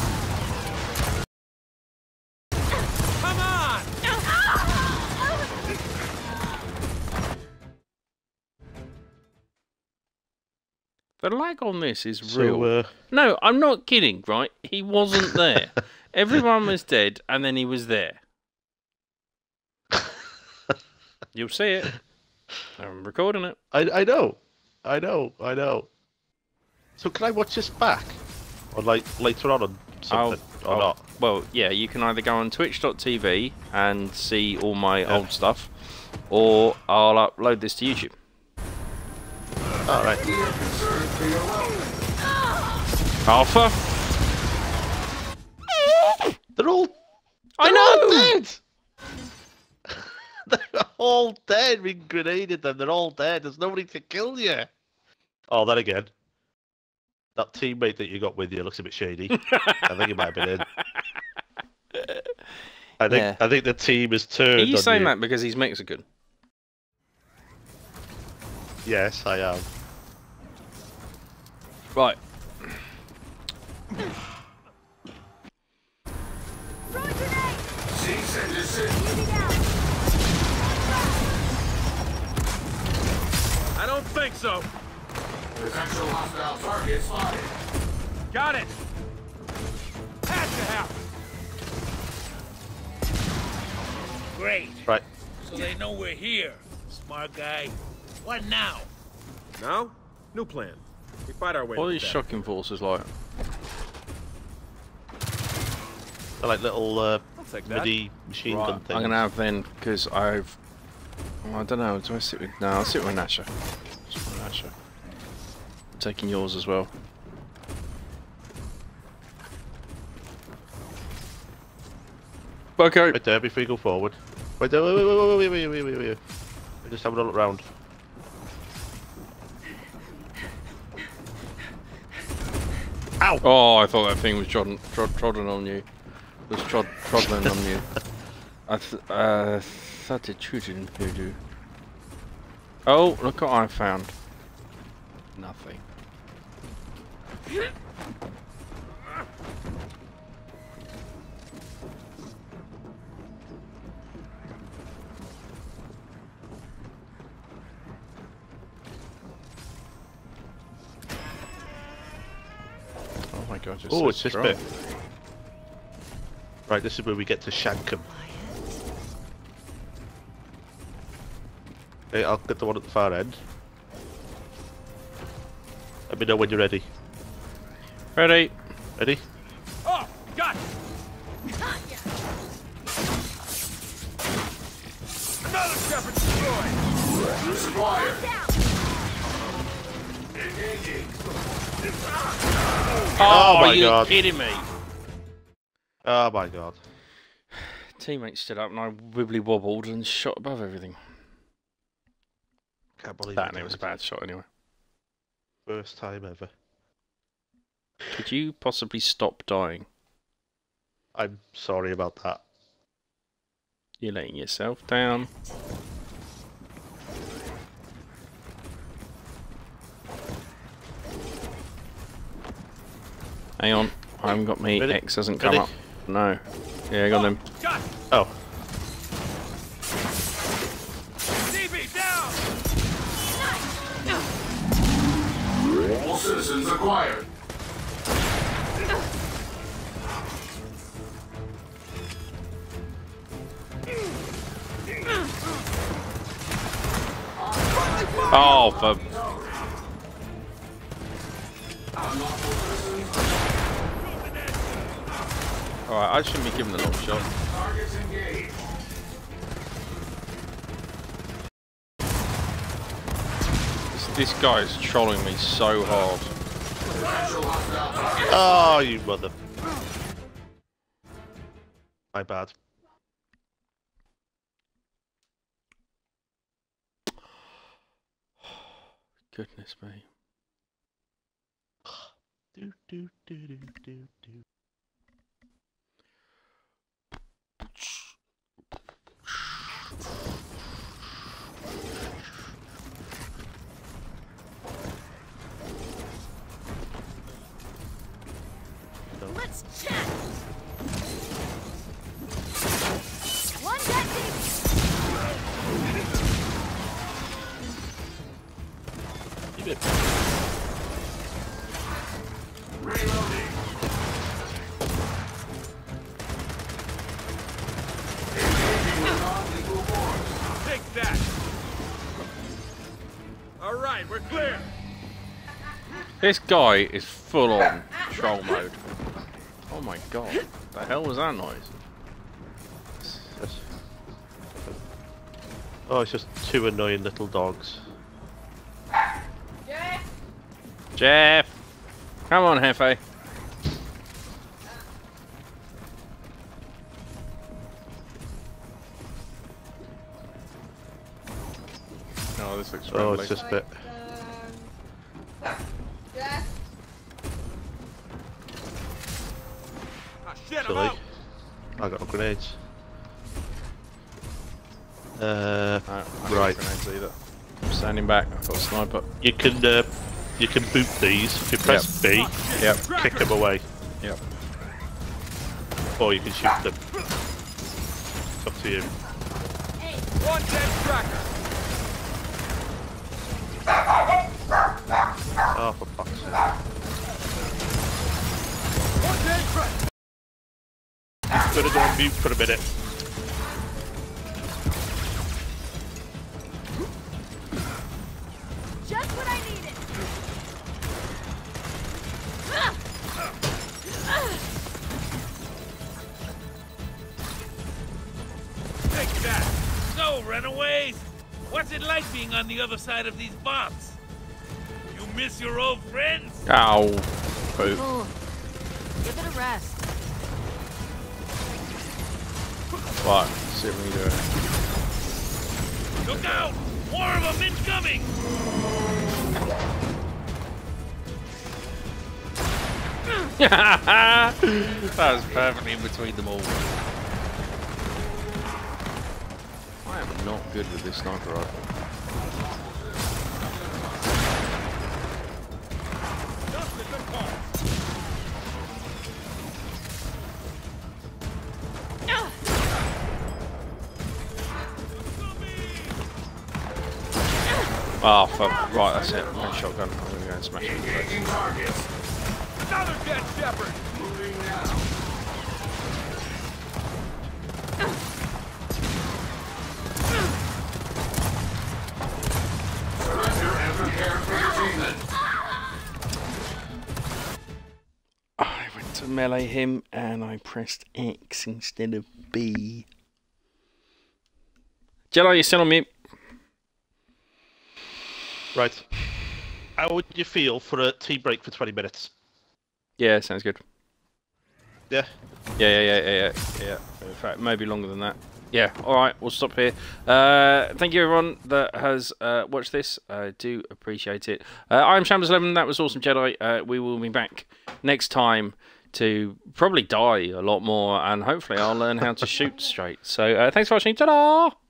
[SPEAKER 4] Come on!
[SPEAKER 1] The lag on this is
[SPEAKER 2] So,
[SPEAKER 1] real.
[SPEAKER 2] uh,
[SPEAKER 1] No, I'm not kidding, right? He wasn't there. Everyone was dead, and then he was there. You'll see it. I'm recording it.
[SPEAKER 2] I I know, I know, I know. So can I watch this back, or like later on on something, or
[SPEAKER 1] I'll-
[SPEAKER 2] not?
[SPEAKER 1] Well, yeah, you can either go on twitch dot T V and see all my
[SPEAKER 2] Yeah.
[SPEAKER 1] old stuff, or I'll upload this to YouTube.
[SPEAKER 2] All right.
[SPEAKER 1] Alpha?
[SPEAKER 2] They're all.
[SPEAKER 1] I
[SPEAKER 2] they're all
[SPEAKER 1] know!
[SPEAKER 2] dead. They're all dead. We grenaded them. They're all dead. There's nobody to kill you. Oh, then again, that teammate that you got with you looks a bit shady. I think he might have been in. I think
[SPEAKER 1] Yeah.
[SPEAKER 2] I think the team is turned.
[SPEAKER 1] Are you
[SPEAKER 2] on
[SPEAKER 1] saying
[SPEAKER 2] you.
[SPEAKER 1] that because he's Mexican?
[SPEAKER 2] Yes, I am.
[SPEAKER 1] Right.
[SPEAKER 14] Cease and desist.
[SPEAKER 4] I don't think so.
[SPEAKER 14] Potential hostile target spotted.
[SPEAKER 4] Got it. Has to happen. Great.
[SPEAKER 2] Right.
[SPEAKER 4] So they know we're here. Smart guy. What now?
[SPEAKER 12] Now, new plan. We fight our way.
[SPEAKER 1] What are
[SPEAKER 12] to
[SPEAKER 1] these
[SPEAKER 12] that.
[SPEAKER 1] shocking forces like?
[SPEAKER 2] They're like little uh,
[SPEAKER 12] I'll take that.
[SPEAKER 2] mini machine
[SPEAKER 1] Right,
[SPEAKER 2] gun things.
[SPEAKER 1] I'm gonna have then because I've. Oh, I don't know. Do I sit with? No, I'll sit with Nasha. Sit with Nasha. I'm taking yours as well. Okay.
[SPEAKER 2] Right there before you go forward. Wait there. Wait, wait, wait, wait, wait, wait, wait, wait. Just having a look round. Ow!
[SPEAKER 1] Oh, I thought that thing was trodden, trod, trodden on you. Was trod, trodden on you. I th uh, thought it shooting voodoo. Oh, look what I found. Nothing. Oh my god,
[SPEAKER 2] oh,
[SPEAKER 1] so
[SPEAKER 2] it's this
[SPEAKER 1] strong.
[SPEAKER 2] bit. Right, this is where we get to shank him. Okay, I'll get the one at the far end. Let me know when you're ready.
[SPEAKER 1] Ready.
[SPEAKER 2] Ready?
[SPEAKER 7] Oh, got it. Another Shepherd destroyed.
[SPEAKER 14] Squire.
[SPEAKER 1] Oh,
[SPEAKER 2] Oh my
[SPEAKER 1] are you
[SPEAKER 2] god.
[SPEAKER 1] kidding me?
[SPEAKER 2] Oh my god.
[SPEAKER 1] Teammate stood up and I wibbly wobbled and shot above everything.
[SPEAKER 2] Can't believe
[SPEAKER 1] That
[SPEAKER 2] it
[SPEAKER 1] and it was a
[SPEAKER 2] died.
[SPEAKER 1] bad shot anyway.
[SPEAKER 2] First time ever.
[SPEAKER 1] Could you possibly stop dying?
[SPEAKER 2] I'm sorry about that.
[SPEAKER 1] You're letting yourself down. Hang on, I haven't got me.
[SPEAKER 2] Ready?
[SPEAKER 1] X hasn't come
[SPEAKER 2] Ready?
[SPEAKER 1] up. No. Yeah, I got them.
[SPEAKER 2] Oh.
[SPEAKER 7] D B down.
[SPEAKER 14] All citizens acquired.
[SPEAKER 1] Oh, for... Alright, I shouldn't be giving the long shot.
[SPEAKER 14] Targets engaged.
[SPEAKER 1] This, this guy is trolling me so hard.
[SPEAKER 2] Oh, you mother. My bad.
[SPEAKER 1] Goodness me.
[SPEAKER 2] Do, do, do, do, do, do.
[SPEAKER 8] Let's chat. One dead deep.
[SPEAKER 2] You did.
[SPEAKER 14] Reloading.
[SPEAKER 7] Take that. All right, we're clear.
[SPEAKER 1] This guy is full on troll mode. Oh my god. The hell was that noise?
[SPEAKER 2] Oh, it's just two annoying little dogs.
[SPEAKER 8] Jeff.
[SPEAKER 1] Jeff! Come on, Hefe. Oh, this looks
[SPEAKER 2] Oh,
[SPEAKER 1] lovely.
[SPEAKER 2] it's just a bit.
[SPEAKER 8] Jeff.
[SPEAKER 7] Ah, shit, I'm
[SPEAKER 2] Silly.
[SPEAKER 7] out.
[SPEAKER 2] I got grenades. Uh,
[SPEAKER 1] No, I don't
[SPEAKER 2] right.
[SPEAKER 1] have grenades either. I'm standing back. I've got a sniper.
[SPEAKER 2] You can uh, you can boot these. If you press B,
[SPEAKER 1] Yep.
[SPEAKER 2] kick them away,
[SPEAKER 1] Yep.
[SPEAKER 2] or you can shoot them. It's up to you.
[SPEAKER 7] One dead tracker.
[SPEAKER 2] Oh, for fuck's sake!
[SPEAKER 7] One dead tracker.
[SPEAKER 2] Gonna go on mute for a minute.
[SPEAKER 8] Just what I needed.
[SPEAKER 7] Take that.
[SPEAKER 4] So, runaways, what's it like being on the other side of these bombs? You miss your old friends?
[SPEAKER 1] Ow. Poop.
[SPEAKER 8] Oh, give it a rest.
[SPEAKER 1] What? See what we do.
[SPEAKER 4] Look out!
[SPEAKER 6] More of them incoming!
[SPEAKER 1] That was perfectly in between them all. I am not good with this sniper rifle. Oh, fuck. Right, that's it. No shotgun. I'm going to go and smash it.
[SPEAKER 12] Another dead shepherd!
[SPEAKER 14] Moving now. Surrender and prepare for achievement.
[SPEAKER 1] I went to melee him and I pressed X instead of B. Jedi, you're still on mute.
[SPEAKER 2] Right. How would you feel for a tea break for twenty minutes?
[SPEAKER 1] Yeah, sounds good.
[SPEAKER 2] Yeah?
[SPEAKER 1] Yeah, yeah, yeah, yeah, yeah. yeah. In fact, maybe longer than that. Yeah, alright, we'll stop here. Uh, thank you everyone that has uh, watched this. I do appreciate it. Uh, I'm Shambles eleven, that was Awesome Jedi. Uh, we will be back next time to probably die a lot more, and hopefully I'll learn how to shoot straight. So, uh, thanks for watching. Ta-da!